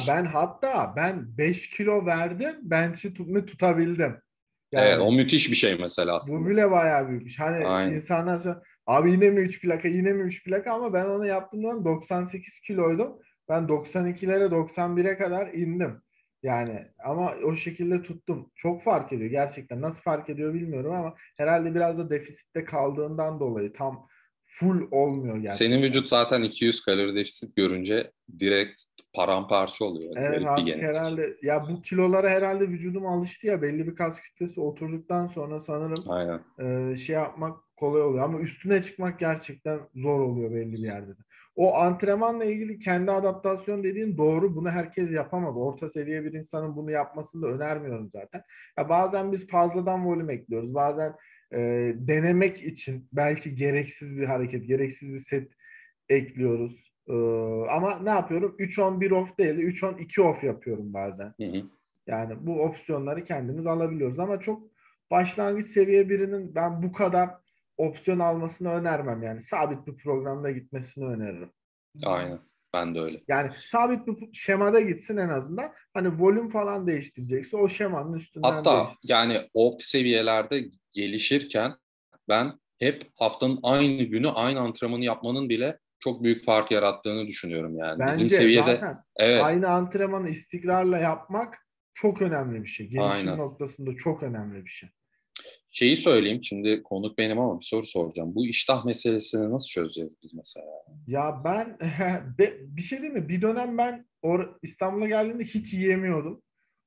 A: ben 5 kilo verdim. Bench'i tutabildim.
B: Evet,
A: Yani
B: o müthiş bir şey mesela
A: bu
B: aslında.
A: bile bayağı büyükmüş. Hani
B: Aynen.
A: insanlar sonra abi yine mi 3 plaka yine mi 3 plaka, ama ben onu yaptığım zaman 98 kiloydum. Ben 92'lere 91'e kadar indim. Yani ama o şekilde tuttum. Çok fark ediyor gerçekten. Nasıl fark ediyor bilmiyorum ama herhalde biraz da defisitte kaldığından dolayı tam full olmuyor
B: Senin
A: gerçekten.
B: vücut zaten 200 kalori defisit görünce direkt paramparça oluyor. Yani
A: Evet,
B: garip bir
A: artık
B: genetik.
A: herhalde ya bu kilolara herhalde vücudum alıştı ya, belli bir kas kütlesi oturduktan sonra sanırım
B: Aynen.
A: şey yapmak kolay oluyor ama üstüne çıkmak gerçekten zor oluyor belli bir yerde de. O antrenmanla ilgili kendi adaptasyon dediğin doğru, bunu herkes yapamaz. Orta seviye bir insanın bunu yapmasını da önermiyorum zaten. Ya bazen biz fazladan volüm ekliyoruz. Bazen denemek için belki gereksiz bir hareket, gereksiz bir set ekliyoruz. Ama ne yapıyorum? 3-10-1 off değil, 3-10-2 off yapıyorum bazen.
B: Hı hı.
A: Yani bu opsiyonları kendimiz alabiliyoruz ama çok başlangıç seviye birinin ben bu kadar opsiyon almasını önermem yani. Sabit bir programda gitmesini öneririm.
B: Aynen. Ben de öyle.
A: Yani sabit bir şemada gitsin en azından. Hani volüm falan değiştirecekse o şemanın üstünden
B: Hatta
A: değiştirsin.
B: yani o seviyelerde gelişirken ben hep haftanın aynı günü aynı antrenmanı yapmanın bile çok büyük fark yarattığını düşünüyorum yani. Bizim
A: Bence
B: seviyede
A: zaten
B: evet,
A: aynı antrenmanı istikrarla yapmak çok önemli bir şey. Gelişim
B: aynen.
A: noktasında çok önemli bir şey.
B: Şeyi söyleyeyim, şimdi konuk benim ama bir soru soracağım. Bu iştah meselesini nasıl çözeceğiz biz mesela?
A: Ya ben bir şey değil mi? Bir dönem ben İstanbul'a geldiğimde hiç yiyemiyordum.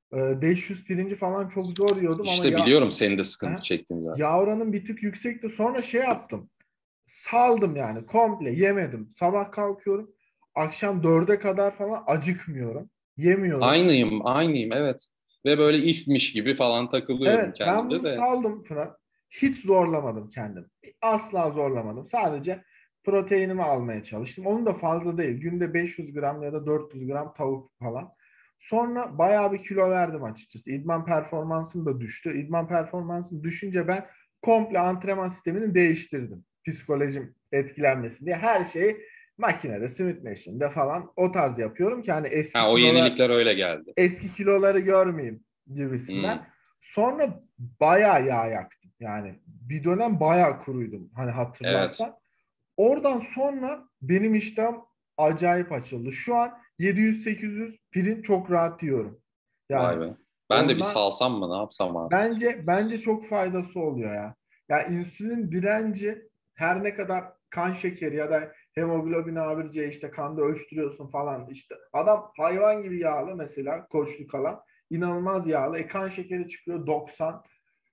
A: 500 pirinci falan çok zor yiyordum ama
B: İşte
A: ya
B: biliyorum senin de sıkıntı çektiğin zaten.
A: yağ oranım bir tık yüksekti. Sonra şey yaptım. Saldım yani komple yemedim. Sabah kalkıyorum. Akşam 4'e kadar falan acıkmıyorum. Yemiyorum.
B: Aynıyım evet. Ve böyle ifmiş gibi falan takılıyorum
A: Evet, ben bunu
B: kendimce de.
A: saldım Fırat. Hiç zorlamadım kendim. Asla zorlamadım. Sadece proteinimi almaya çalıştım. Onun da fazla değil. Günde 500 gram ya da 400 gram tavuk falan. Sonra bayağı bir kilo verdim açıkçası. İdman performansım da düştü. İdman performansım düşünce ben komple antrenman sistemini değiştirdim. Psikolojim etkilenmesin diye. Her şeyi makinede, Smith Machine'de falan o tarz yapıyorum ki hani
B: Ha, o yenilikler öyle geldi.
A: eski kiloları görmeyeyim
B: Hmm,
A: gibisinden. Sonra bayağı yağ yaktım. Yani bir dönem bayağı kuruydum. Hani
B: evet.
A: hatırlarsan. Oradan sonra benim iştahım acayip açıldı. Şu an 700-800 pirinç çok rahat yiyorum.
B: Vay
A: Yani
B: be. Ben de bir
A: ondan
B: salsam mı ne yapsam artık?
A: bence çok faydası oluyor ya. Ya insülin direnci her ne kadar kan şekeri ya da hemoglobin A1C işte kanda ölçtürüyorsun falan, işte adam hayvan gibi yağlı mesela koçlu kalan inanılmaz yağlı. Kan şekeri çıkıyor 90,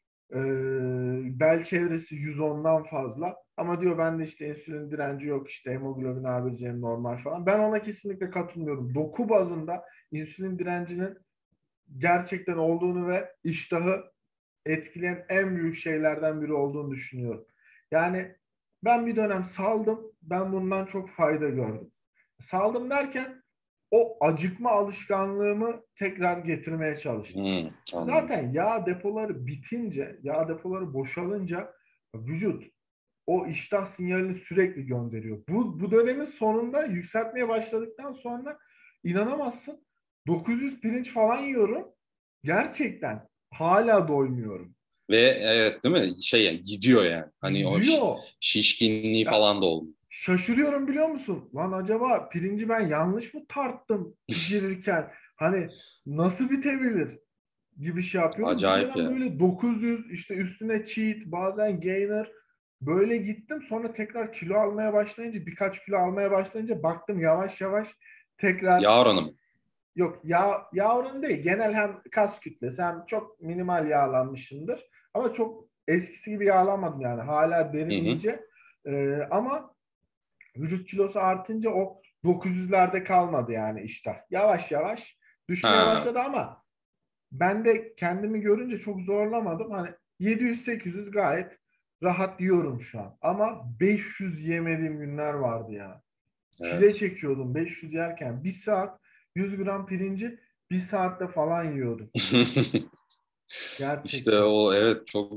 A: bel çevresi 110'dan fazla ama diyor bende işte insülin direnci yok, işte hemoglobin A1C'm normal falan. Ben ona kesinlikle katılmıyorum. Doku bazında insülin direncinin gerçekten olduğunu ve iştahı etkileyen en büyük şeylerden biri olduğunu düşünüyorum. Yani ben bir dönem saldım. Ben bundan çok fayda gördüm. Saldım derken o acıkma alışkanlığımı tekrar getirmeye çalıştım.
B: Anladım.
A: Zaten yağ depoları bitince, yağ depoları boşalınca vücut o iştah sinyalini sürekli gönderiyor. Bu dönemin sonunda yükseltmeye başladıktan sonra inanamazsın 900 pirinç falan yiyorum. Gerçekten hala doymuyorum.
B: Ve evet değil mi? Şey yani gidiyor yani. Hani o
A: Gidiyor.
B: şişkinliği
A: Ya,
B: falan da olmuyor.
A: şaşırıyorum biliyor musun? Lan acaba pirinci ben yanlış mı tarttım pişirirken? Hani nasıl bitebilir gibi şey yapıyorum. Bir
B: Acayip
A: dönem
B: ya.
A: böyle 900 işte üstüne cheat bazen gainer böyle gittim. Sonra tekrar kilo almaya başlayınca, birkaç kilo almaya başlayınca baktım yavaş yavaş tekrar.
B: Yağ oranı mı?
A: Yok, yağ oranı değil. Genel hem kas kütlesi hem çok minimal yağlanmışımdır. Ama çok eskisi gibi yağlanmadım yani. Hala
B: Hı
A: derim
B: hı.
A: ince. Ama vücut kilosu artınca o 900'lerde kalmadı yani işte. Yavaş yavaş düşmeye
B: Ha,
A: başladı ama ben de kendimi görünce çok zorlamadım. Hani 700-800 gayet rahat yiyorum şu an. Ama 500 yemediğim günler vardı ya. çile
B: Evet.
A: çekiyordum 500 yerken. Bir saat 100 gram pirinci bir saatte falan yiyordum.
B: İşte
A: Gerçekten.
B: o, evet, çok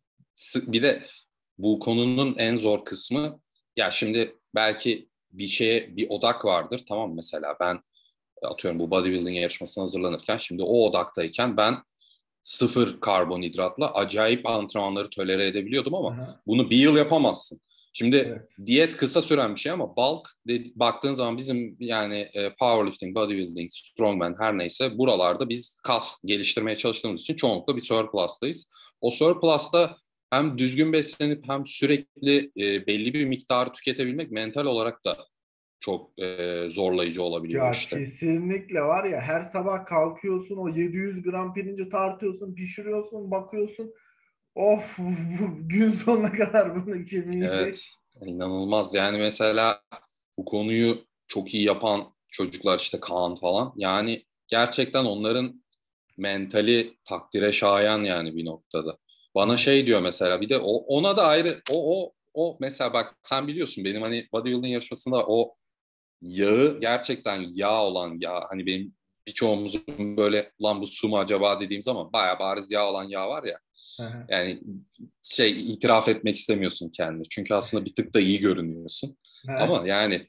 B: bir de bu konunun en zor kısmı, ya şimdi belki bir şeye bir odak vardır, tamam mı? Mesela ben atıyorum bu bodybuilding yarışmasına hazırlanırken, şimdi o odaktayken ben sıfır karbonhidratla acayip antrenmanları tolere edebiliyordum ama
A: Aha,
B: bunu bir yıl yapamazsın. Şimdi
A: evet.
B: diyet kısa süren bir şey ama bulk baktığın zaman bizim yani powerlifting, bodybuilding, strongman her neyse buralarda biz kas geliştirmeye çalıştığımız için çoğunlukla bir surplus'tayız. O surplus'ta hem düzgün beslenip hem sürekli belli bir miktarı tüketebilmek mental olarak da çok zorlayıcı olabiliyor
A: Ya
B: işte.
A: kesinlikle var ya, her sabah kalkıyorsun, o 700 gram pirinci tartıyorsun, pişiriyorsun, bakıyorsun. Of, bu gün sonuna kadar bunu kim yiyecek?
B: Evet, inanılmaz. Yani mesela bu konuyu çok iyi yapan çocuklar, işte Kaan falan. Yani gerçekten onların mentali takdire şayan yani bir noktada. Bana
A: Evet.
B: şey diyor mesela, bir de ona da ayrı o mesela bak, sen biliyorsun benim hani bodybuilding yarışmasında o yağı, gerçekten yağ olan yağ, hani benim birçoğumuzun böyle lan bu su mu acaba dediğim zaman bayağı bariz yağ olan yağ var ya.
A: Aha,
B: Yani şey, itiraf etmek istemiyorsun kendini. Çünkü aslında bir tık da iyi görünüyorsun.
A: aha,
B: Ama yani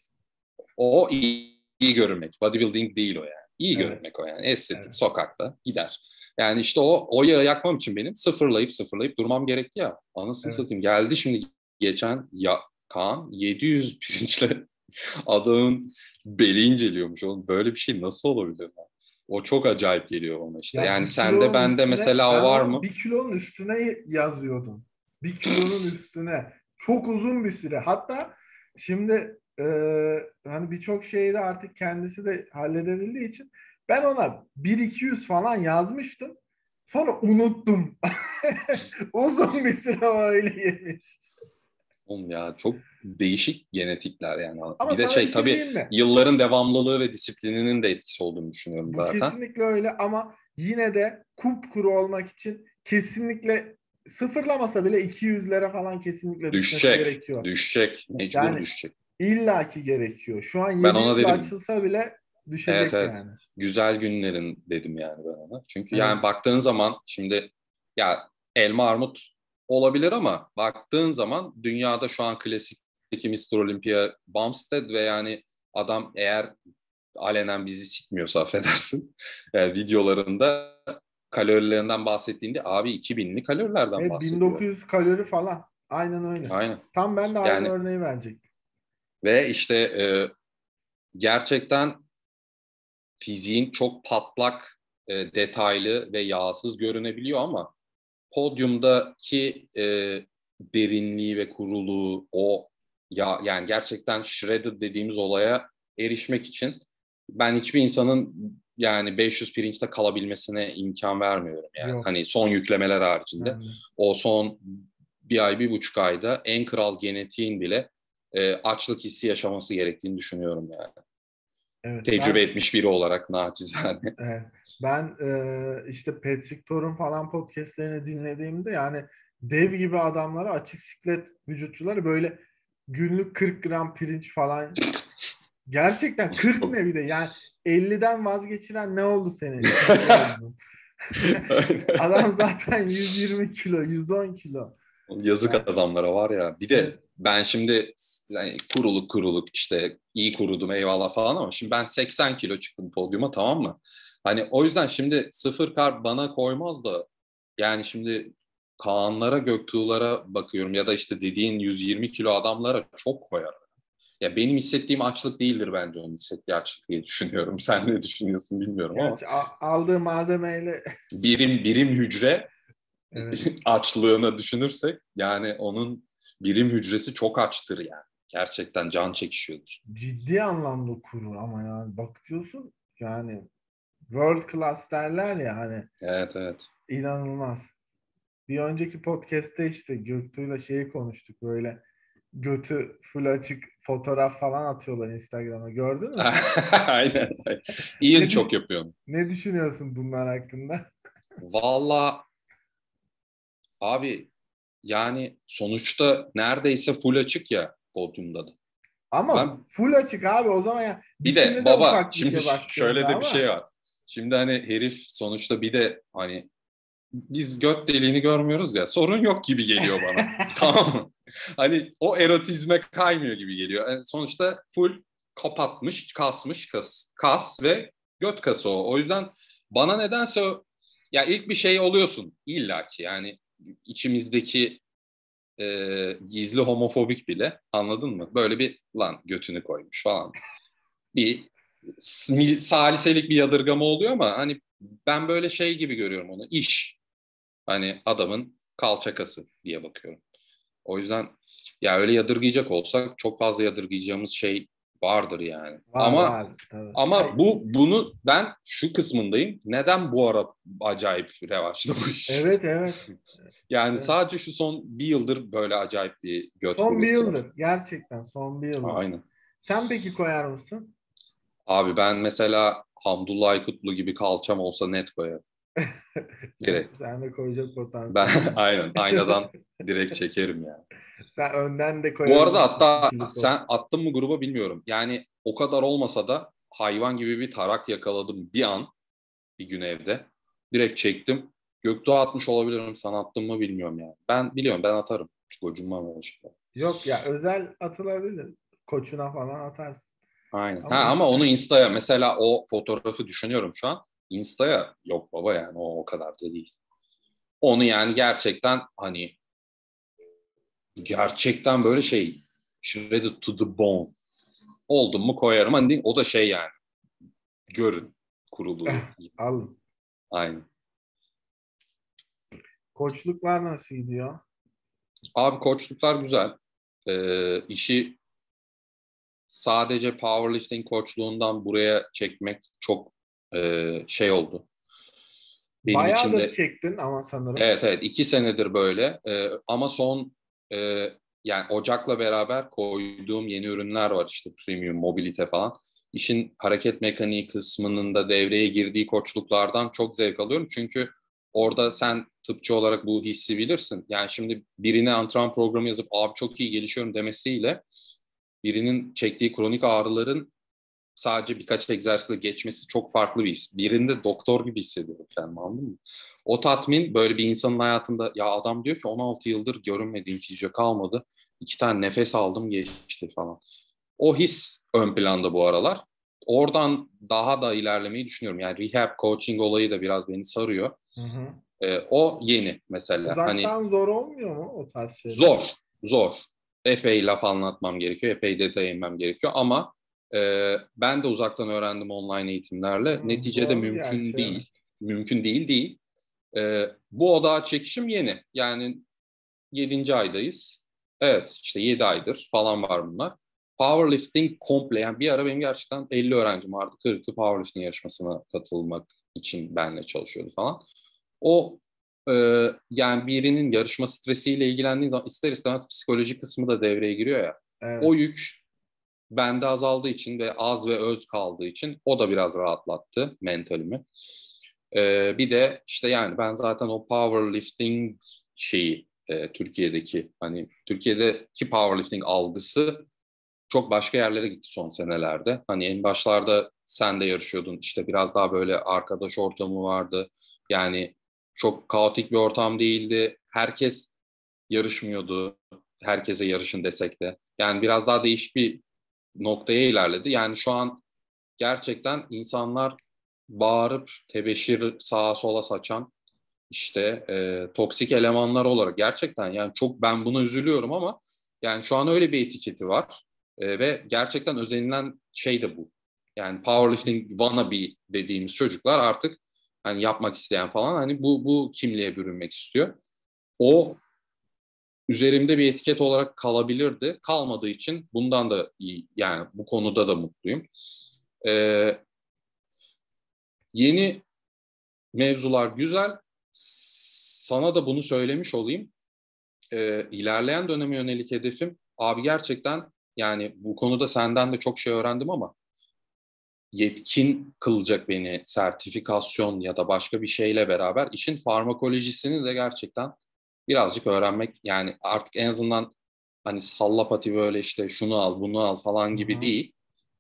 B: o iyi görünmek. Bodybuilding değil o yani. İyi
A: evet,
B: görünmek o yani. Estetik,
A: evet,
B: sokakta gider. Yani işte o yağı yakmam için benim sıfırlayıp durmam gerekti ya. Anasını
A: evet.
B: satayım. Geldi şimdi geçen ya Kaan 700 pirinçle adamın beli inceliyormuş. Oğlum böyle bir şey nasıl olabilir? O çok acayip geliyor bana işte.
A: Ya
B: Yani
A: bir
B: sende
A: kilonun
B: bende
A: üstüne,
B: mesela o
A: ben
B: var
A: ona
B: mı?
A: bir kilonun üstüne yazıyordum. Bir kilonun üstüne. Çok uzun bir süre. Hatta şimdi hani birçok şeyi de artık kendisi de halledebildiği için ben ona 1-200 falan yazmıştım. Sonra unuttum. Uzun bir süre öyle yemiş.
B: Oğlum ya, çok değişik genetikler yani.
A: Ama
B: Bir de
A: sana bir
B: şey,
A: şey
B: tabii
A: diyeyim mi?
B: yılların devamlılığı ve disiplininin de etkisi olduğunu düşünüyorum
A: Bu
B: zaten.
A: kesinlikle öyle, ama yine de kupkuru olmak için kesinlikle sıfırlamasa bile 200'lere falan kesinlikle düşmesi
B: Düşecek,
A: gerekiyor.
B: düşecek, mecbur
A: Yani
B: düşecek.
A: illaki gerekiyor. Şu an
B: Ben ona
A: 700
B: dedim,
A: açılsa bile
B: evet
A: düşecek
B: evet,
A: yani.
B: güzel günlerin dedim yani ben ona. Çünkü
A: Evet.
B: yani baktığın zaman şimdi, ya elma armut olabilir ama baktığın zaman dünyada şu an klasikteki Mr. Olympia Bumstead ve yani adam eğer alenen bizi sikmiyorsa affedersin. Yani videolarında kalorilerinden bahsettiğinde abi 2000'li kalorilerden
A: Evet,
B: bahsediyor.
A: 1900 kalori falan. Aynen öyle.
B: Aynen.
A: Tam ben de aynı
B: Yani
A: örneği verecektim.
B: ve işte gerçekten fiziğin çok patlak, detaylı ve yağsız görünebiliyor ama podyumdaki derinliği ve kuruluğu, o ya yani gerçekten shredded dediğimiz olaya erişmek için ben hiçbir insanın yani 500 pirinçte kalabilmesine imkan vermiyorum yani.
A: Yok.
B: Hani son yüklemeler haricinde.
A: Yani,
B: O son bir ay, 1,5 ayda en kral genetiğin bile açlık hissi yaşaması gerektiğini düşünüyorum yani.
A: evet,
B: Tecrübe etmiş biri olarak nacizane.
A: evet, ben işte Patrick Thor'un falan podcastlerini dinlediğimde, yani dev gibi adamlara, açık siklet vücutçuları böyle günlük 40 gram pirinç falan, gerçekten 40
B: Çok
A: ne, bir de yani 50'den vazgeçiren ne oldu seni tweet yazdın. Adam zaten 120 kilo, 110 kilo.
B: Yazık
A: Yani,
B: adamlara var ya. Bir de
A: evet,
B: ben şimdi yani kuruluk işte iyi kurudum eyvallah falan ama şimdi ben 80 kilo çıktım podyuma, tamam mı? Hani o yüzden şimdi sıfır karb bana koymaz da yani şimdi Kaanlara, Göktuğlara bakıyorum ya da işte dediğin 120 kilo adamlara çok koyar. Ya benim hissettiğim açlık değildir bence onun hissettiği açlık diye düşünüyorum. Sen ne düşünüyorsun bilmiyorum ama
A: gerçi aldığı malzemeyle
B: birim hücre
A: evet,
B: açlığını düşünürsek yani onun birim hücresi çok açtır yani. Gerçekten can çekişiyordur.
A: ciddi anlamda kuru, ama yani bak diyorsun, yani world class derler ya hani,
B: Evet evet.
A: inanılmaz. Bir önceki podcast'te işte Göktuğ'la şeyi konuştuk, böyle götü full açık fotoğraf falan atıyorlar Instagram'a. Gördün mü sen?
B: Aynen. Ian
A: Ne,
B: çok
A: düş-
B: yapıyor onu.
A: ne düşünüyorsun bunlar hakkında?
B: Valla abi, yani sonuçta neredeyse full açık ya podyumda da.
A: Ama
B: Ben
A: full açık abi o zaman ya.
B: bir de
A: Bikini de
B: baba
A: ufak bir
B: şimdi
A: şey
B: şöyle
A: baktığında
B: de bir
A: ama.
B: şey var. Şimdi hani herif sonuçta bir de hani biz göt deliğini görmüyoruz ya, sorun yok gibi geliyor bana. Tamam mı? Hani o erotizme kaymıyor gibi geliyor. Yani sonuçta full kapatmış, kasmış kas ve göt kası o. O yüzden bana nedense ya ilk bir şey oluyorsun illaki yani içimizdeki gizli homofobik bile, anladın mı? Böyle bir lan götünü koymuş falan. Bir saliselik bir yadırgama oluyor ama hani ben böyle şey gibi görüyorum onu. İş. Hani adamın kalçakası diye bakıyorum. O yüzden ya öyle yadırgayacak olsak çok fazla yadırgayacağımız şey vardır yani.
A: Var
B: Ama
A: var tabii.
B: ama bunu ben şu kısmındayım. Neden bu ara acayip revaçta bu iş?
A: Evet evet.
B: Yani
A: Evet.
B: sadece şu son bir yıldır böyle acayip bir göt
A: Son bir
B: furyası var.
A: yıldır. Gerçekten son bir yıldır.
B: Aynen.
A: Sen peki koyar mısın?
B: Abi ben mesela Hamdullah Aykutlu gibi kalçam olsa net koyarım. Direkt.
A: Sen de koyacak
B: Ben
A: potansiyel var.
B: aynen aynadan direkt çekerim yani.
A: Sen önden de
B: Bu arada
A: koyabilirsin.
B: hatta
A: İkili
B: sen
A: poz.
B: attın mı gruba bilmiyorum. Yani o kadar olmasa da hayvan gibi bir tarak yakaladım bir an, bir gün evde. Direkt çektim. Göktuğ'a atmış olabilirim. Sana attım mı bilmiyorum yani. Ben biliyorum, ben atarım. Çok gocunmam öyle şeyler.
A: Yok ya özel atılabilir. Koçuna falan atarsın.
B: Aynen. Ha
A: Ama
B: ama onu
A: işte
B: Insta'ya mesela, o fotoğrafı düşünüyorum şu an. Insta'ya yok baba, yani o kadar da değil. Onu yani gerçekten hani gerçekten böyle şey, shredded to the bone oldum mu koyarım. Hani o da şey yani, görün kuruluğu gibi.
A: alın.
B: Aynen.
A: Koçluklar nasıl gidiyor?
B: Abi koçluklar güzel. İşi sadece powerlifting koçluğundan buraya çekmek çok şey oldu. Benim için
A: Bayağıdır
B: de
A: çektin ama sanırım.
B: evet evet 2 senedir böyle. Ama son yani Ocak'la beraber koyduğum yeni ürünler var, işte premium, mobilite falan. İşin hareket mekaniği kısmının da devreye girdiği koçluklardan çok zevk alıyorum. Çünkü orada sen tıpçı olarak bu hissi bilirsin. Yani şimdi birine antrenman programı yazıp abi çok iyi gelişiyorum demesiyle birinin çektiği kronik ağrıların sadece birkaç egzersizle geçmesi çok farklı bir his. Birinde doktor gibi hissediyorum kendimi, anladın mı? O tatmin böyle bir insanın hayatında, ya adam diyor ki 16 yıldır görünmediğim fizyo kalmadı. 2 tane nefes aldım geçti falan. O his ön planda bu aralar. Oradan daha da ilerlemeyi düşünüyorum. Yani rehab coaching olayı da biraz beni sarıyor.
A: Hı hı.
B: O yeni mesela. Hani
A: Uzaktan zor olmuyor mu o tarz şeyler?
B: zor, zor. Epey laf anlatmam gerekiyor, epey detay inmem gerekiyor ama ben de uzaktan öğrendim online eğitimlerle.
A: Hı,
B: Neticede
A: doğru
B: mümkün
A: gerçi evet.
B: değil, mümkün değil değil. Bu odağa çekişim yeni. Yani 7. aydayız. Evet, işte 7 aydır falan var bunlar. Powerlifting komple, yani bir ara benim gerçekten 50 öğrencim vardı. 40'ı powerlifting yarışmasına katılmak için benimle çalışıyordu falan. O e, yani birinin yarışma stresiyle ilgilendiğin zaman ister istemez psikolojik kısmı da devreye giriyor ya. O
A: Evet.
B: yük bende azaldığı için ve az ve öz kaldığı için o da biraz rahatlattı mentalimi. Bir de işte yani ben zaten o powerlifting şeyi, Türkiye'deki hani Türkiye'deki powerlifting algısı çok başka yerlere gitti son senelerde. Hani en başlarda sen de yarışıyordun, işte biraz daha böyle arkadaş ortamı vardı. Yani çok kaotik bir ortam değildi. Herkes yarışmıyordu. Herkese yarışın desek de. Yani biraz daha değişik bir noktaya ilerledi. Yani şu an gerçekten insanlar bağırıp tebeşir sağa sola saçan işte toksik elemanlar olarak, gerçekten yani çok ben buna üzülüyorum ama yani şu an öyle bir etiketi var. Ve gerçekten özenilen şey de bu. Yani powerlifting wannabe dediğimiz çocuklar artık hani yapmak isteyen falan hani bu kimliğe bürünmek istiyor. O üzerimde bir etiket olarak kalabilirdi. Kalmadığı için bundan da iyi, yani bu konuda da mutluyum. E, Yeni mevzular güzel. Sana da bunu söylemiş olayım. İlerleyen döneme yönelik hedefim abi gerçekten, yani bu konuda senden de çok şey öğrendim ama yetkin kılacak beni sertifikasyon ya da başka bir şeyle beraber işin farmakolojisini de gerçekten birazcık öğrenmek, yani artık en azından hani salla pati böyle işte şunu al bunu al falan
A: Hı
B: gibi
A: hı.
B: değil.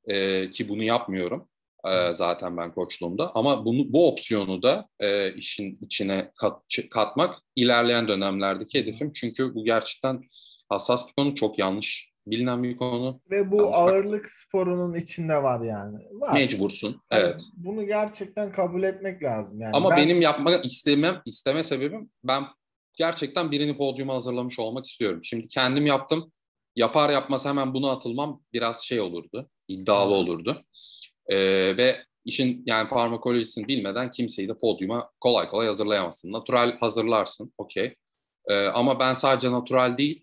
B: Ki bunu yapmıyorum zaten ben koçluğumda. Ama bu opsiyonu da işin içine katmak ilerleyen dönemlerdeki
A: Hı hı.
B: hedefim. Çünkü bu gerçekten hassas bir konu, çok yanlış bilinen bir konu.
A: Ve bu
B: Yanlış bak.
A: ağırlık sporunun içinde var yani. Var.
B: Mecbursun,
A: Hani
B: evet.
A: bunu gerçekten kabul etmek lazım. Yani
B: Ama
A: ben
B: benim isteme sebebim, ben gerçekten birini podyuma hazırlamış olmak istiyorum. Şimdi kendim yaptım. Yapar yapmaz hemen buna atılmam biraz şey olurdu, iddialı
A: evet.
B: olurdu. Ve işin yani farmakolojisini bilmeden kimseyi de podyuma kolay kolay hazırlayamazsın. Natural hazırlarsın, okey. Ama ben sadece natural değil,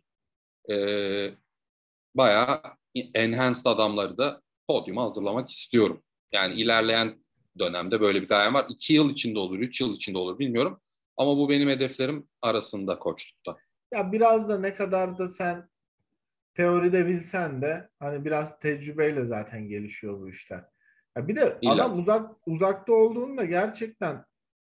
B: e, bayağı enhanced adamları da podyuma hazırlamak istiyorum. Yani ilerleyen dönemde böyle bir gayem var. 2 yıl içinde olur, 3 yıl içinde olur bilmiyorum. Ama bu benim hedeflerim arasında koçlukta.
A: Ya biraz da ne kadar da sen teoride bilsen de hani biraz tecrübeyle zaten gelişiyor bu işler. Ya bir de
B: İlla
A: adam
B: ki.
A: uzakta olduğunda gerçekten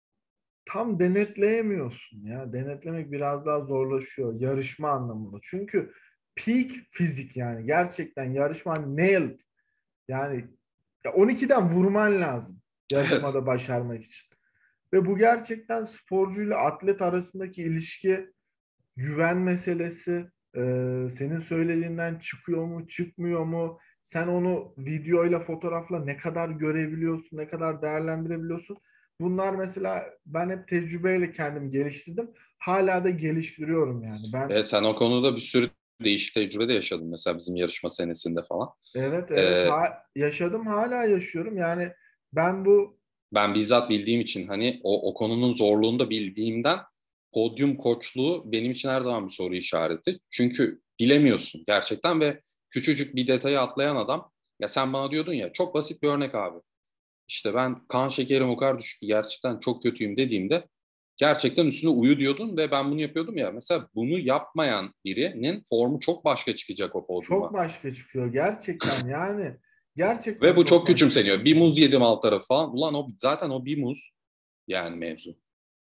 A: tam denetleyemiyorsun ya. Denetlemek biraz daha zorlaşıyor yarışma anlamında. Çünkü peak fizik yani gerçekten yarışma nailed. Yani ya 12'den vurman lazım
B: Evet.
A: yarışmada başarmak için. Ve bu gerçekten sporcuyla atlet arasındaki ilişki, güven meselesi, senin söylediğinden çıkıyor mu, çıkmıyor mu? Sen onu videoyla, fotoğrafla ne kadar görebiliyorsun, ne kadar değerlendirebiliyorsun? Bunlar mesela ben hep tecrübeyle kendimi geliştirdim. Hala da geliştiriyorum yani. Ben
B: Sen o konuda bir sürü değişik tecrübe de yaşadın mesela bizim yarışma senesinde falan.
A: evet,
B: Ee,
A: yaşadım, hala yaşıyorum. Yani ben bu
B: Ben bizzat bildiğim için hani o konunun zorluğunu da bildiğimden podyum koçluğu benim için her zaman bir soru işareti. Çünkü bilemiyorsun gerçekten ve küçücük bir detayı atlayan adam, ya sen bana diyordun ya, çok basit bir örnek abi. İşte ben kan şekerim o kadar düşük ki gerçekten çok kötüyüm dediğimde gerçekten üstüne uyu diyordun ve ben bunu yapıyordum ya. Mesela bunu yapmayan birinin formu çok başka çıkacak o
A: çok
B: podyuma.
A: başka çıkıyor gerçekten yani.
B: Ve
A: Gerçekten
B: bu
A: çok
B: çok
A: başka
B: küçümseniyor. Bir
A: çıkıyor.
B: muz yedim alt tarafı falan. Ulan o zaten o bir muz yani mevzu.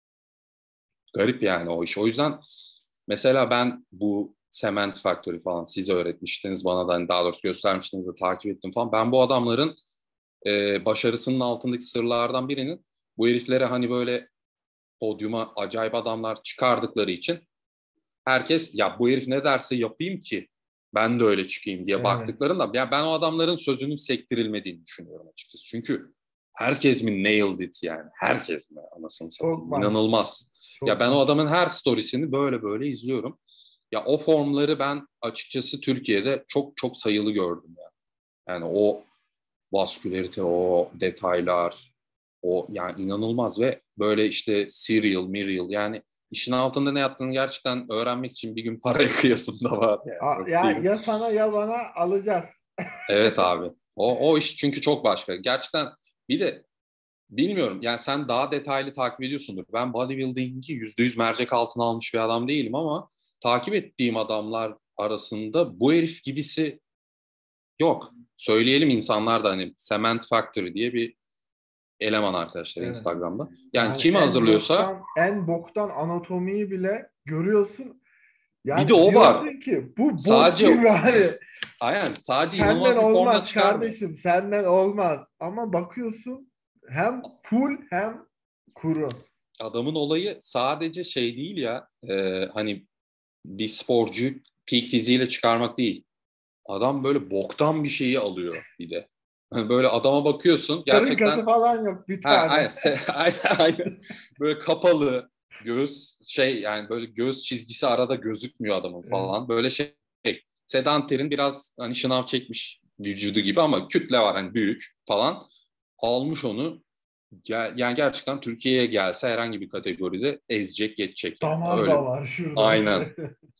B: Garip yani o iş. O yüzden mesela ben bu Cement Factory falan size öğretmiştiniz bana da, hani daha doğrusu göstermiştiniz de takip ettim falan. Ben bu adamların başarısının altındaki sırlardan birinin, bu heriflere hani böyle podyuma acayip adamlar çıkardıkları için herkes ya bu herif ne derse yapayım ki ben de öyle çıkayım diye
A: Evet.
B: baktıklarında, ya ben o adamların sözünün sektirilmediğini düşünüyorum açıkçası. Çünkü herkes mi nailed it yani? Herkes mi anasını
A: Çok
B: satayım?
A: başka.
B: İnanılmaz. Ya
A: Çok
B: ben o
A: başka.
B: adamın her storiesini böyle böyle izliyorum. Ya o formları ben açıkçası Türkiye'de çok çok sayılı gördüm ya. Yani o vaskülerite, o detaylar, o yani inanılmaz ve böyle işte serial, mirial yani işin altında ne yattığını gerçekten öğrenmek için bir gün paraya kıyasım da var yani. Yok
A: Ya
B: değil.
A: ya sana ya bana alacağız.
B: Evet abi. O iş çünkü çok başka. Gerçekten bir de bilmiyorum yani sen daha detaylı takip ediyorsundur. Ben bodybuilding'i %100 mercek altına almış bir adam değilim ama takip ettiğim adamlar arasında bu herif gibisi yok. Söyleyelim, insanlar da hani Cement Factory diye bir eleman arkadaşlar
A: Evet.
B: Instagram'da. Yani
A: Yani
B: kimi hazırlıyorsa
A: en boktan anatomiyi bile görüyorsun.
B: bir de
A: Yani
B: o var.
A: diyorsun ki bu bok
B: Sadece
A: gibi hani
B: aynen sadece
A: senden
B: inanılmaz bir formla
A: olmaz
B: çıkarmıyor.
A: kardeşim, senden olmaz. Ama bakıyorsun hem full hem kuru.
B: Adamın olayı sadece şey değil ya, hani bir sporcu peak fiziğiyle çıkarmak değil. Adam böyle boktan bir şeyi alıyor bir de. Hani böyle adama bakıyorsun
A: Karın kası
B: gerçekten,
A: falan yok bir
B: ha, aynen,
A: tane.
B: aynen böyle kapalı göğüs şey, yani böyle göğüs çizgisi arada gözükmüyor adamın
A: Evet.
B: falan. Böyle şey, sedanterin biraz hani şınav çekmiş vücudu gibi ama kütle var hani büyük falan. Almış onu, yani gerçekten Türkiye'ye gelse herhangi bir kategoride ezecek geçecek yani.
A: Damar
B: Öyle
A: da var şurada.
B: aynen,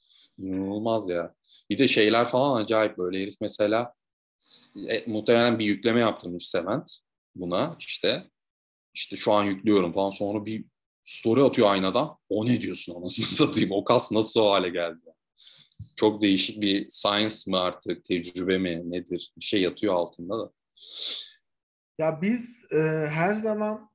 B: inanılmaz ya. Bir de şeyler falan acayip, böyle herif mesela muhtemelen bir yükleme yaptırmış Sement buna işte. İşte şu an yüklüyorum falan, sonra bir story atıyor aynadan. O ne diyorsun anasını satayım, o kas nasıl o hale geldi? Çok değişik bir science mı artık, tecrübe mi nedir, bir şey yatıyor altında da.
A: Ya biz her zaman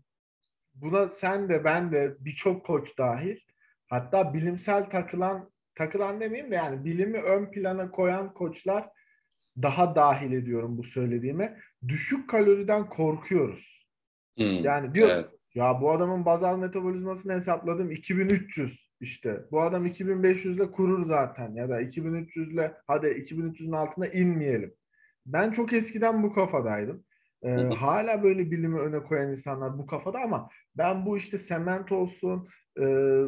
A: buna sen de ben de birçok koç dahil hatta bilimsel takılan takılan demeyeyim de yani bilimi ön plana koyan koçlar daha dahil ediyorum bu söylediğime. Düşük kaloriden korkuyoruz. Yani diyor
B: Evet.
A: ya bu adamın bazal metabolizmasını hesapladım 2300 işte. Bu adam 2500 ile kurur zaten ya da 2300 ile hadi 2300'ün altına inmeyelim. Ben çok eskiden bu kafadaydım. Hala böyle bilimi öne koyan insanlar bu kafada ama ben bu işte Sement olsun e,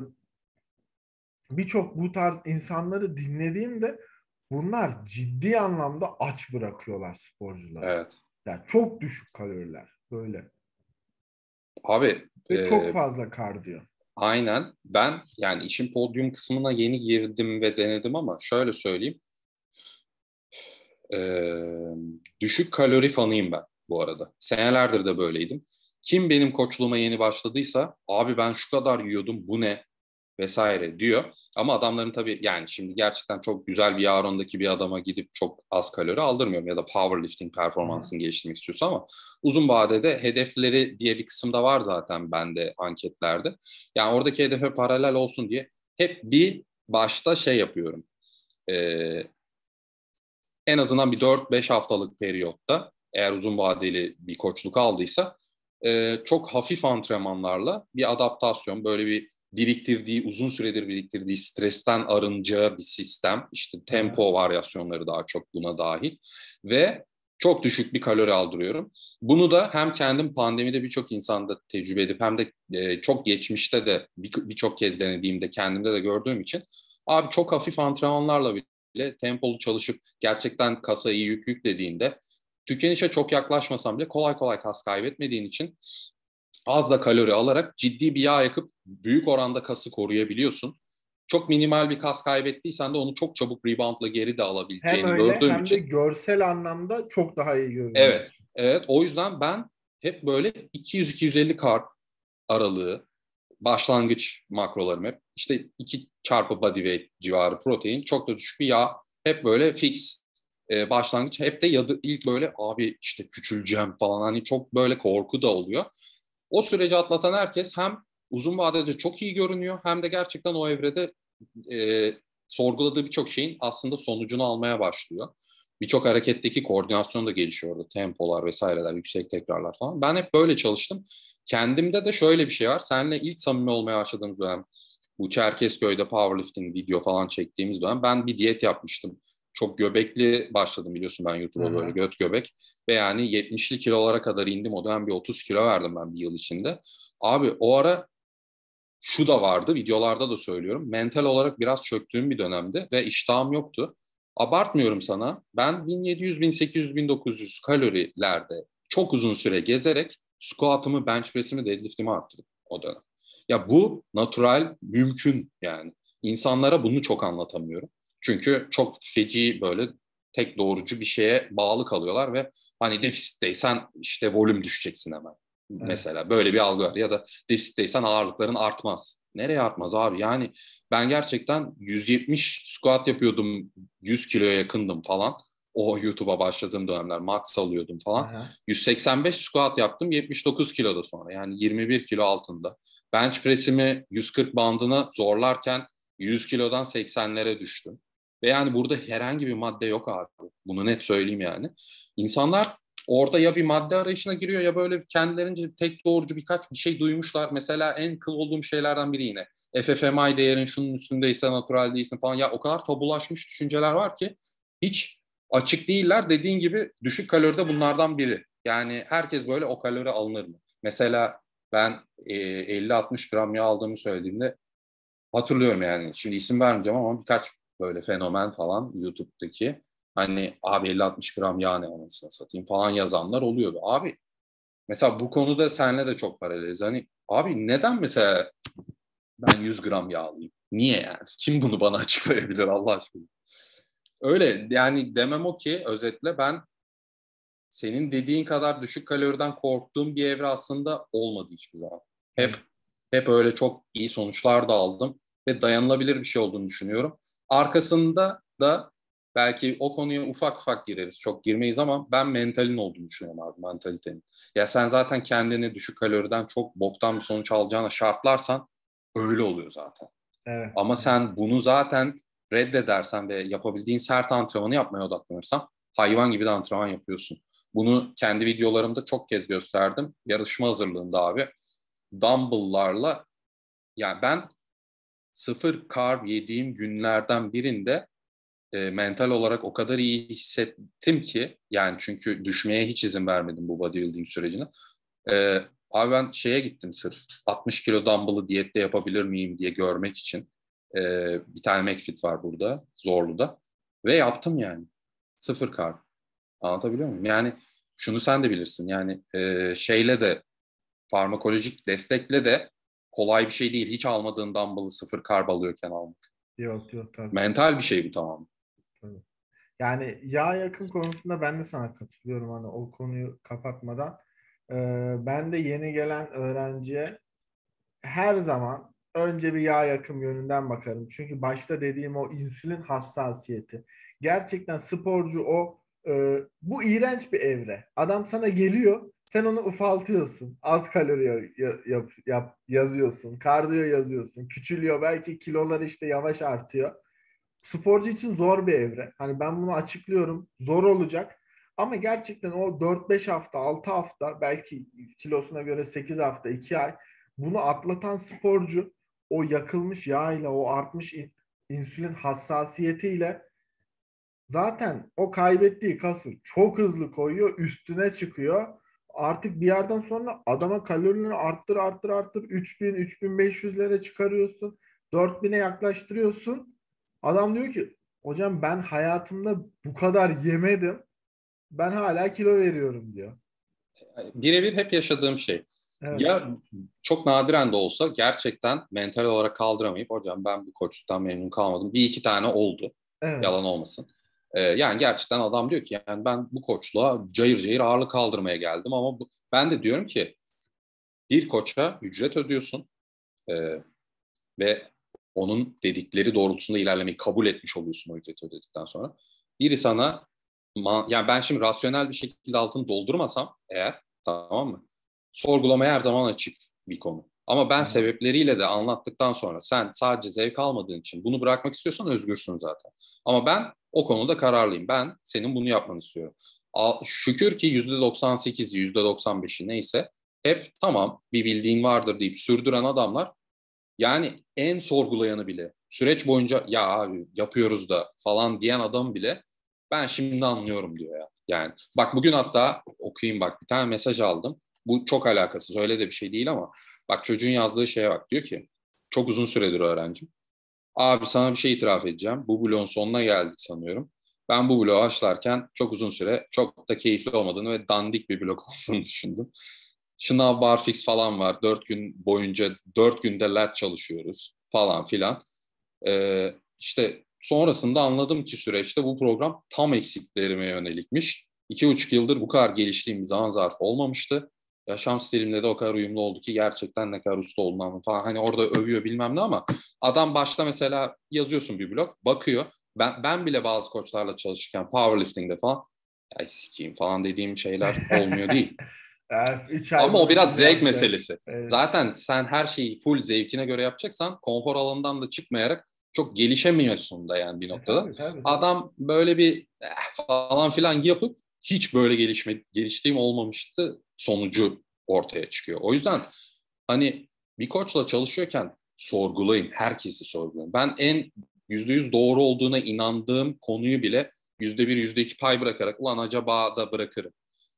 A: birçok bu tarz insanları dinlediğimde bunlar ciddi anlamda aç bırakıyorlar sporcuları.
B: Evet.
A: Yani çok düşük kaloriler böyle
B: Abi
A: ve çok fazla kardiyo.
B: aynen, ben yani işin podyum kısmına yeni girdim ve denedim ama şöyle söyleyeyim. E, Düşük kalori fanıyım ben bu arada. Senelerdir de böyleydim. Kim benim koçluğuma yeni başladıysa abi ben şu kadar yiyordum bu ne vesaire diyor. Ama adamların tabii yani şimdi gerçekten çok güzel bir yarondaki bir adama gidip çok az kalori aldırmıyorum ya da powerlifting
A: Aha.
B: performansını geliştirmek istiyorsa ama uzun vadede hedefleri diye bir kısımda var zaten bende anketlerde. Yani oradaki hedefe paralel olsun diye hep bir başta şey yapıyorum. Ee, En azından bir 4-5 haftalık periyotta eğer uzun vadeli bir koçluk aldıysa çok hafif antrenmanlarla bir adaptasyon, böyle bir uzun süredir biriktirdiği stresten arınacağı bir sistem, işte
A: Aha.
B: tempo varyasyonları daha çok buna dahil ve çok düşük bir kalori aldırıyorum. Bunu da hem kendim pandemide birçok insanda tecrübe edip hem de çok geçmişte de birçok kez denediğimde kendimde de gördüğüm için abi çok hafif antrenmanlarla bile tempolu çalışıp gerçekten kasayı yüklediğinde tükenişe çok yaklaşmasan bile kolay kolay kas kaybetmediğin için az da kalori alarak ciddi bir yağ yakıp büyük oranda kası koruyabiliyorsun. Çok minimal bir kas kaybettiysen de onu çok çabuk reboundla geri de
A: Hem
B: alabileceğini
A: öyle
B: gördüğüm
A: hem de
B: için
A: görsel anlamda çok daha iyi
B: evet,
A: görünüyorsun.
B: evet, o yüzden ben hep böyle 200-250 kar aralığı başlangıç makrolarım hep. İşte 2 çarpı body weight civarı protein, çok da düşük bir yağ. Hep böyle fix başlangıç. Hep de ilk böyle abi işte küçüleceğim falan hani çok böyle korku da oluyor. O süreci atlatan herkes hem uzun vadede çok iyi görünüyor hem de gerçekten o evrede e, sorguladığı birçok şeyin aslında sonucunu almaya başlıyor. Birçok hareketteki koordinasyon da gelişiyor orada. Tempolar vesaireler, yüksek tekrarlar falan. Ben hep böyle çalıştım. Kendimde de şöyle bir şey var. Seninle ilk samimi olmaya başladığımız dönem, bu Çerkezköy'de powerlifting video falan çektiğimiz dönem ben bir diyet yapmıştım. Çok göbekli başladım biliyorsun ben YouTube'a böyle
A: Aha.
B: göt göbek. Ve yani 70'li kilolara kadar indim. O dönem bir 30 kilo verdim ben bir yıl içinde. Abi o ara şu da vardı, videolarda da söylüyorum. Mental olarak biraz çöktüğüm bir dönemde ve iştahım yoktu. Abartmıyorum sana. Ben 1700, 1800, 1900 kalorilerde çok uzun süre gezerek squat'ımı, bench press'imi, deadlift'imi arttırdım o dönem. Ya bu natural, mümkün yani. İnsanlara bunu çok anlatamıyorum. Çünkü çok feci böyle tek doğrucu bir şeye bağlı kalıyorlar ve hani defisitteysen işte volüm düşeceksin hemen.
A: Evet.
B: Mesela böyle bir algı var. Ya da defitsitteysen ağırlıkların artmaz. Nereye artmaz abi? Yani ben gerçekten 170 squat yapıyordum. 100 kiloya yakındım falan. O YouTube'a başladığım dönemler max alıyordum falan.
A: Aha.
B: 185 squat yaptım 79 kiloda sonra. Yani 21 kilo altında. Bench press'imi 140 bandına zorlarken 100 kilodan 80'lere düştüm. Ve yani burada herhangi bir madde yok abi. Bunu net söyleyeyim yani. İnsanlar orada ya bir madde arayışına giriyor ya böyle kendilerince tek doğrucu birkaç bir şey duymuşlar. Mesela en kıl olduğum şeylerden biri yine. FFMI değerin şunun üstündeyse natural değilsin falan. Ya o kadar tabulaşmış düşünceler var ki hiç açık değiller. Dediğin gibi düşük kaloride bunlardan biri. Yani herkes böyle o kalori alınır mı? Mesela ben 50-60 gram yağ aldığımı söylediğimde hatırlıyorum yani. Şimdi isim vermeyeceğim ama birkaç böyle fenomen falan YouTube'daki hani abi 50-60 gram yağ ne anasını satayım falan yazanlar oluyordu. Abi mesela bu konuda seninle de çok paraleliz. Hani abi neden mesela ben 100 gram yağ alayım? Niye yani? Kim bunu bana açıklayabilir Allah aşkına? Öyle yani demem o ki özetle ben senin dediğin kadar düşük kaloriden korktuğum bir evre aslında olmadı hiçbir zaman. Hep
A: Evet.
B: hep öyle çok iyi sonuçlar da aldım ve dayanılabilir bir şey olduğunu düşünüyorum. Arkasında da belki o konuya ufak ufak gireriz. Çok girmeyiz ama ben mentalin olduğunu düşünüyorum abi, mentalitenin. Ya sen zaten kendini düşük kaloriden çok boktan bir sonuç alacağına şartlarsan öyle oluyor zaten.
A: Evet.
B: Ama
A: Evet.
B: sen bunu zaten reddedersen ve yapabildiğin sert antrenmanı yapmaya odaklanırsan hayvan gibi de antrenman yapıyorsun. Bunu kendi videolarımda çok kez gösterdim. Yarışma hazırlığında abi dumbbell'larla, yani ben sıfır carb yediğim günlerden birinde mental olarak o kadar iyi hissettim ki, yani çünkü düşmeye hiç izin vermedim bu bodybuilding sürecine. E, Abi ben şeye gittim sırf 60 kilo dumbbell'ı diyette yapabilir miyim diye görmek için. E, Bir tane McFit var burada Zorlu'da ve yaptım yani sıfır carb. Anlatabiliyor muyum? Yani şunu sen de bilirsin, yani şeyle de, farmakolojik destekle de kolay bir şey değil. Hiç almadığın dumbbell'ı sıfır carb alıyorken almak.
A: Yok yok, tabii.
B: Mental bir şey bu, tamam.
A: Tabii. Yani yağ yakın konusunda ben de sana katılıyorum, hani o konuyu kapatmadan. Ben de yeni gelen öğrenciye her zaman önce bir yağ yakım yönünden bakarım. Çünkü başta dediğim o insülin hassasiyeti. Gerçekten sporcu bu iğrenç bir evre. Adam sana geliyor, sen onu ufaltıyorsun. Az kalori yazıyorsun. Kardiyo yazıyorsun. Küçülüyor. Belki kiloları işte yavaş artıyor. Sporcu için zor bir evre. Hani ben bunu açıklıyorum. Zor olacak. Ama gerçekten o 4-5 hafta, 6 hafta, belki kilosuna göre 8 hafta, 2 ay bunu atlatan sporcu o yakılmış yağ ile, o artmış insülin hassasiyetiyle zaten o kaybettiği kası çok hızlı koyuyor, üstüne çıkıyor. Artık bir yerden sonra adama kalorilerini arttır arttır arttır 3000 3500'lere çıkarıyorsun. 4000'e yaklaştırıyorsun. Adam diyor ki hocam ben hayatımda bu kadar yemedim. Ben hala kilo veriyorum diyor.
B: Birebir hep yaşadığım şey.
A: Evet.
B: Ya çok nadiren de olsa gerçekten mental olarak kaldıramayıp hocam ben bu koçluktan memnun kalmadım. Bir iki tane oldu. Yalan
A: Evet.
B: olmasın. Yani gerçekten adam diyor ki yani ben bu koçluğa cayır cayır ağırlık kaldırmaya geldim ama ben de diyorum ki bir koça ücret ödüyorsun ve onun dedikleri doğrultusunda ilerlemeyi kabul etmiş oluyorsun o ücreti ödedikten sonra. Biri sana yani ben şimdi rasyonel bir şekilde altını doldurmasam eğer, tamam mı? Sorgulamaya her zaman açık bir konu. Ama ben
A: Aha.
B: sebepleriyle de anlattıktan sonra sen sadece zevk almadığın için bunu bırakmak istiyorsan özgürsün zaten. Ama ben o konuda kararlıyım. Ben senin bunu yapmanı istiyorum. Şükür ki %98'i, %95'i neyse hep tamam bir bildiğin vardır deyip sürdüren adamlar, yani en sorgulayanı bile süreç boyunca ya abi yapıyoruz da falan diyen adam bile ben şimdi anlıyorum diyor ya. Yani bak bugün hatta okuyayım, bak bir tane mesaj aldım. Bu çok alakasız, öyle de bir şey değil ama bak çocuğun yazdığı şeye bak, diyor ki çok uzun süredir öğrencim. Abi sana bir şey itiraf edeceğim. Bu bloğun sonuna geldik sanıyorum. Ben bu bloğu açlarken çok uzun süre çok da keyifli olmadığını ve dandik bir blok olduğunu düşündüm. Şınav barfix falan var. 4 gün boyunca 4 günde lat çalışıyoruz falan filan. İşte sonrasında anladım ki süreçte bu program tam eksiklerime yönelikmiş. 2,5 yıldır bu kadar geliştiğim bir zaman zarfı olmamıştı. Yaşam stilimle de o kadar uyumlu oldu ki gerçekten ne kadar usta olduğunu falan. Hani orada övüyor bilmem ne ama adam başta mesela yazıyorsun bir blog, bakıyor. Ben bile bazı koçlarla çalışırken powerlifting'de falan ya sikeyim falan dediğim şeyler olmuyor değil.
A: Yani 3 ay
B: Ama o
A: bunu
B: biraz
A: bunu
B: zevk
A: yapacak.
B: meselesi.
A: Evet.
B: Zaten sen her şeyi full zevkine göre yapacaksan konfor alanından da çıkmayarak çok gelişemiyorsun da yani bir noktada.
A: Tabii tabii tabii.
B: Adam böyle bir falan filan yapıp hiç böyle geliştiğim olmamıştı sonucu ortaya çıkıyor. O yüzden hani bir koçla çalışıyorken sorgulayın, herkesi sorgulayın. Ben en %100 doğru olduğuna inandığım konuyu bile %1, %2 pay bırakarak ulan acaba da bırakırım.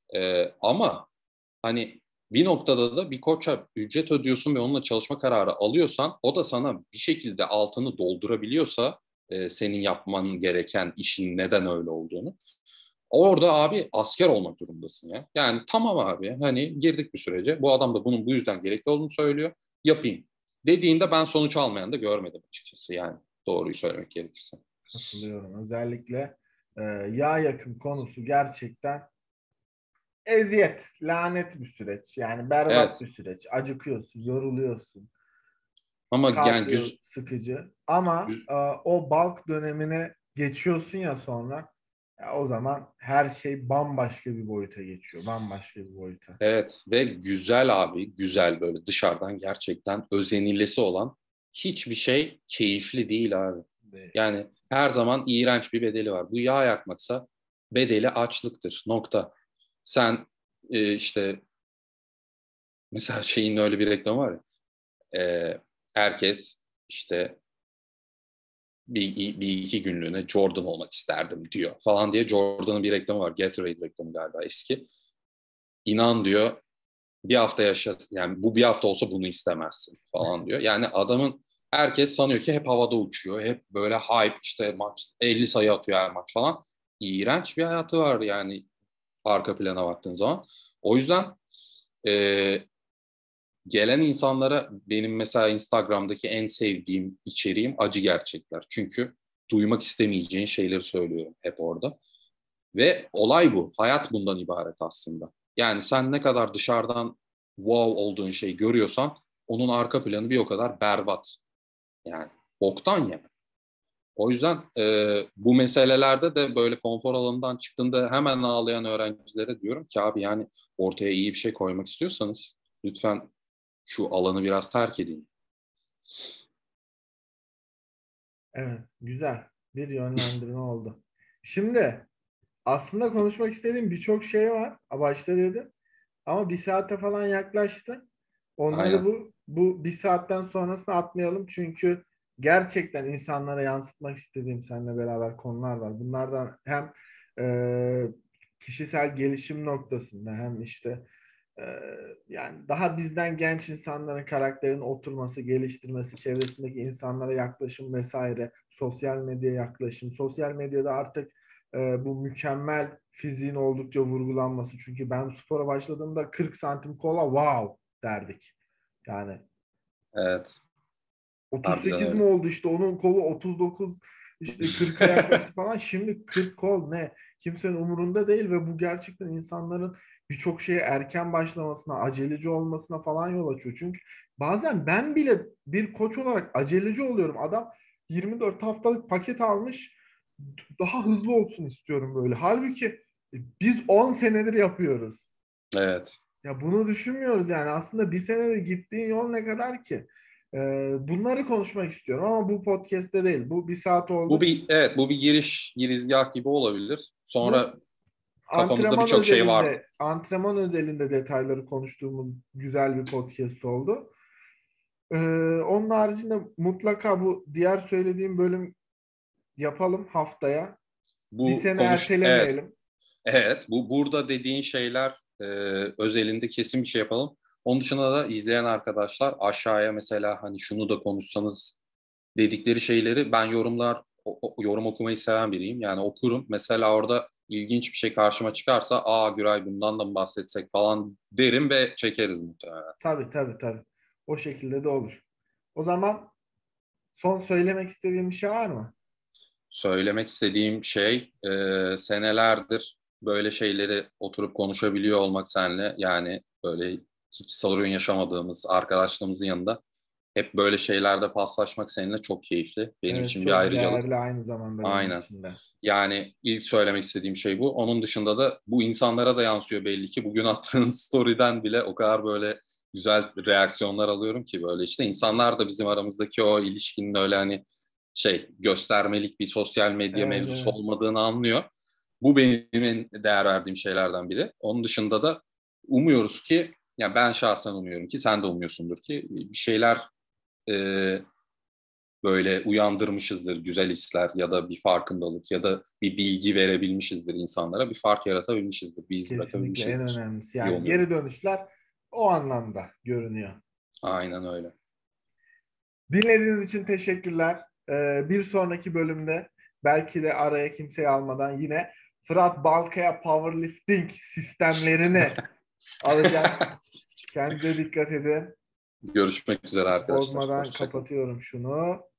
B: Ama hani bir noktada da bir koça ücret ödüyorsun ve onunla çalışma kararı alıyorsan o da sana bir şekilde altını doldurabiliyorsa senin yapman gereken işin neden öyle olduğunu. Orada abi asker olmak durumundasın ya. Yani tamam abi hani girdik bir sürece. Bu adam da bunun bu yüzden gerekli olduğunu söylüyor. Yapayım. Dediğinde ben sonuç almayan da görmedim açıkçası yani. Doğruyu söylemek gerekirse.
A: Katılıyorum. Özellikle yağ yakım konusu gerçekten eziyet, lanet bir süreç. Yani berbat
B: Evet.
A: bir süreç. Acıkıyorsun, yoruluyorsun.
B: Ama yani
A: Kardiyo sıkıcı. Ama
B: güz-
A: o bulk dönemine geçiyorsun ya sonra, o zaman her şey bambaşka bir boyuta geçiyor. Bambaşka bir boyuta.
B: Evet ve güzel abi, güzel, böyle dışarıdan gerçekten özenilesi olan hiçbir şey keyifli değil abi. Yani her zaman iğrenç bir bedeli var. Bu yağ yakmaksa bedeli açlıktır. Nokta. Sen işte mesela şeyin öyle bir reklamı var ya. Herkes işte bir iki günlüğüne Jordan olmak isterdim diyor falan diye Jordan'ın bir reklamı var. Gatorade reklamı galiba eski. İnan diyor bir hafta yaşasın yani bu bir hafta olsa bunu istemezsin falan diyor. Yani adamın herkes sanıyor ki hep havada uçuyor. Hep böyle hype işte maç 50 sayı atıyor her maç falan. İğrenç bir hayatı var yani arka plana baktığın zaman. O yüzden e, gelen insanlara benim mesela Instagram'daki en sevdiğim içeriğim acı gerçekler. Çünkü duymak istemeyeceğin şeyleri söylüyorum hep orada. Ve olay bu. Hayat bundan ibaret aslında. Yani sen ne kadar dışarıdan wow olduğun şeyi görüyorsan onun arka planı bir o kadar berbat. Yani boktan yani. O yüzden bu meselelerde de böyle konfor alanından çıktığında hemen ağlayan öğrencilere diyorum ki abi yani ortaya iyi bir şey koymak istiyorsanız lütfen şu alanı biraz terk edin.
A: Evet, güzel bir yönlendirme oldu. Şimdi aslında konuşmak istediğim birçok şey var. Başta dedim. Ama bir saate falan yaklaştı. Onları
B: Aynen.
A: bu bir saatten sonrasına atmayalım. Çünkü gerçekten insanlara yansıtmak istediğim seninle beraber konular var. Bunlardan hem e, kişisel gelişim noktasında hem işte e, yani daha bizden genç insanların karakterinin oturması, geliştirmesi, çevresindeki insanlara yaklaşım vesaire, sosyal medya yaklaşım. Sosyal medyada artık bu mükemmel fiziğin oldukça vurgulanması. Çünkü ben spora başladığımda 40 santim kola wow derdik. Yani
B: Evet. Harbiden
A: 38 mi
B: öyle.
A: oldu işte onun kolu 39 işte 40'a yaklaştı falan. Şimdi 40 kol ne? Kimsenin umurunda değil ve bu gerçekten insanların birçok şeye erken başlamasına, aceleci olmasına falan yol açıyor. Çünkü bazen ben bile bir koç olarak aceleci oluyorum. Adam 24 haftalık paket almış. Daha hızlı olsun istiyorum böyle. Halbuki biz 10 senedir yapıyoruz.
B: Evet.
A: Ya bunu düşünmüyoruz yani. Aslında bir senede gittiğin yol ne kadar ki? Bunları konuşmak istiyorum ama bu podcast'te değil. Bu bir saat
B: Bu
A: oldu.
B: bir evet bu bir girizgah gibi olabilir. Sonra
A: Bu
B: kafamızda birçok şey var.
A: antrenman özelinde detayları konuştuğumuz güzel bir podcast oldu. Ee, Onun haricinde mutlaka bu diğer söylediğim bölüm yapalım haftaya. Bir
B: Bu
A: sene
B: evet.
A: ertelemeyelim.
B: Evet, bu burada dediğin şeyler özelinde kesin bir şey yapalım. Onun dışında da izleyen arkadaşlar aşağıya mesela hani şunu da konuşsanız dedikleri şeyleri ben yorum okumayı seven biriyim. Yani okurum. Mesela orada ilginç bir şey karşıma çıkarsa Güray bundan da mı bahsetsek falan derim ve çekeriz muhtemelen.
A: Tabii tabii tabii. O şekilde de olur. O zaman son söylemek istediğim bir şey var mı?
B: Söylemek istediğim şey senelerdir böyle şeyleri oturup konuşabiliyor olmak seninle yani böyle hiç sorun yaşamadığımız arkadaşlarımızın yanında hep böyle şeylerde paslaşmak seninle çok keyifli. Benim
A: Evet,
B: için bir
A: çok
B: ayrıcalık.
A: değerli aynı zamanda benim
B: Aynen.
A: için de.
B: Yani ilk söylemek istediğim şey bu. Onun dışında da bu insanlara da yansıyor belli ki. Bugün attığın story'den bile o kadar böyle güzel reaksiyonlar alıyorum ki böyle işte insanlar da bizim aramızdaki o ilişkinin öyle hani göstermelik bir sosyal medya
A: Evet,
B: mevzusu
A: evet.
B: olmadığını anlıyor. Bu benim en değer verdiğim şeylerden biri. Onun dışında da umuyoruz ki ya ben şahsen umuyorum ki sen de umuyorsundur ki bir şeyler e, böyle uyandırmışızdır güzel hisler ya da bir farkındalık ya da bir bilgi verebilmişizdir insanlara. Bir fark yaratabilmişizdir, bir iz
A: Kesinlikle en
B: bırakabilmişizdir
A: önemlisi.
B: diye
A: Yani
B: umuyorum.
A: geri dönüşler o anlamda görünüyor.
B: Aynen öyle.
A: Dinlediğiniz için teşekkürler. Bir sonraki bölümde belki de araya kimseyi almadan yine Fırat Balkaya Powerlifting sistemlerini alacağız. Kendinize dikkat edin.
B: Görüşmek üzere arkadaşlar.
A: Bozmadan
B: Hoşçakalın.
A: kapatıyorum şunu.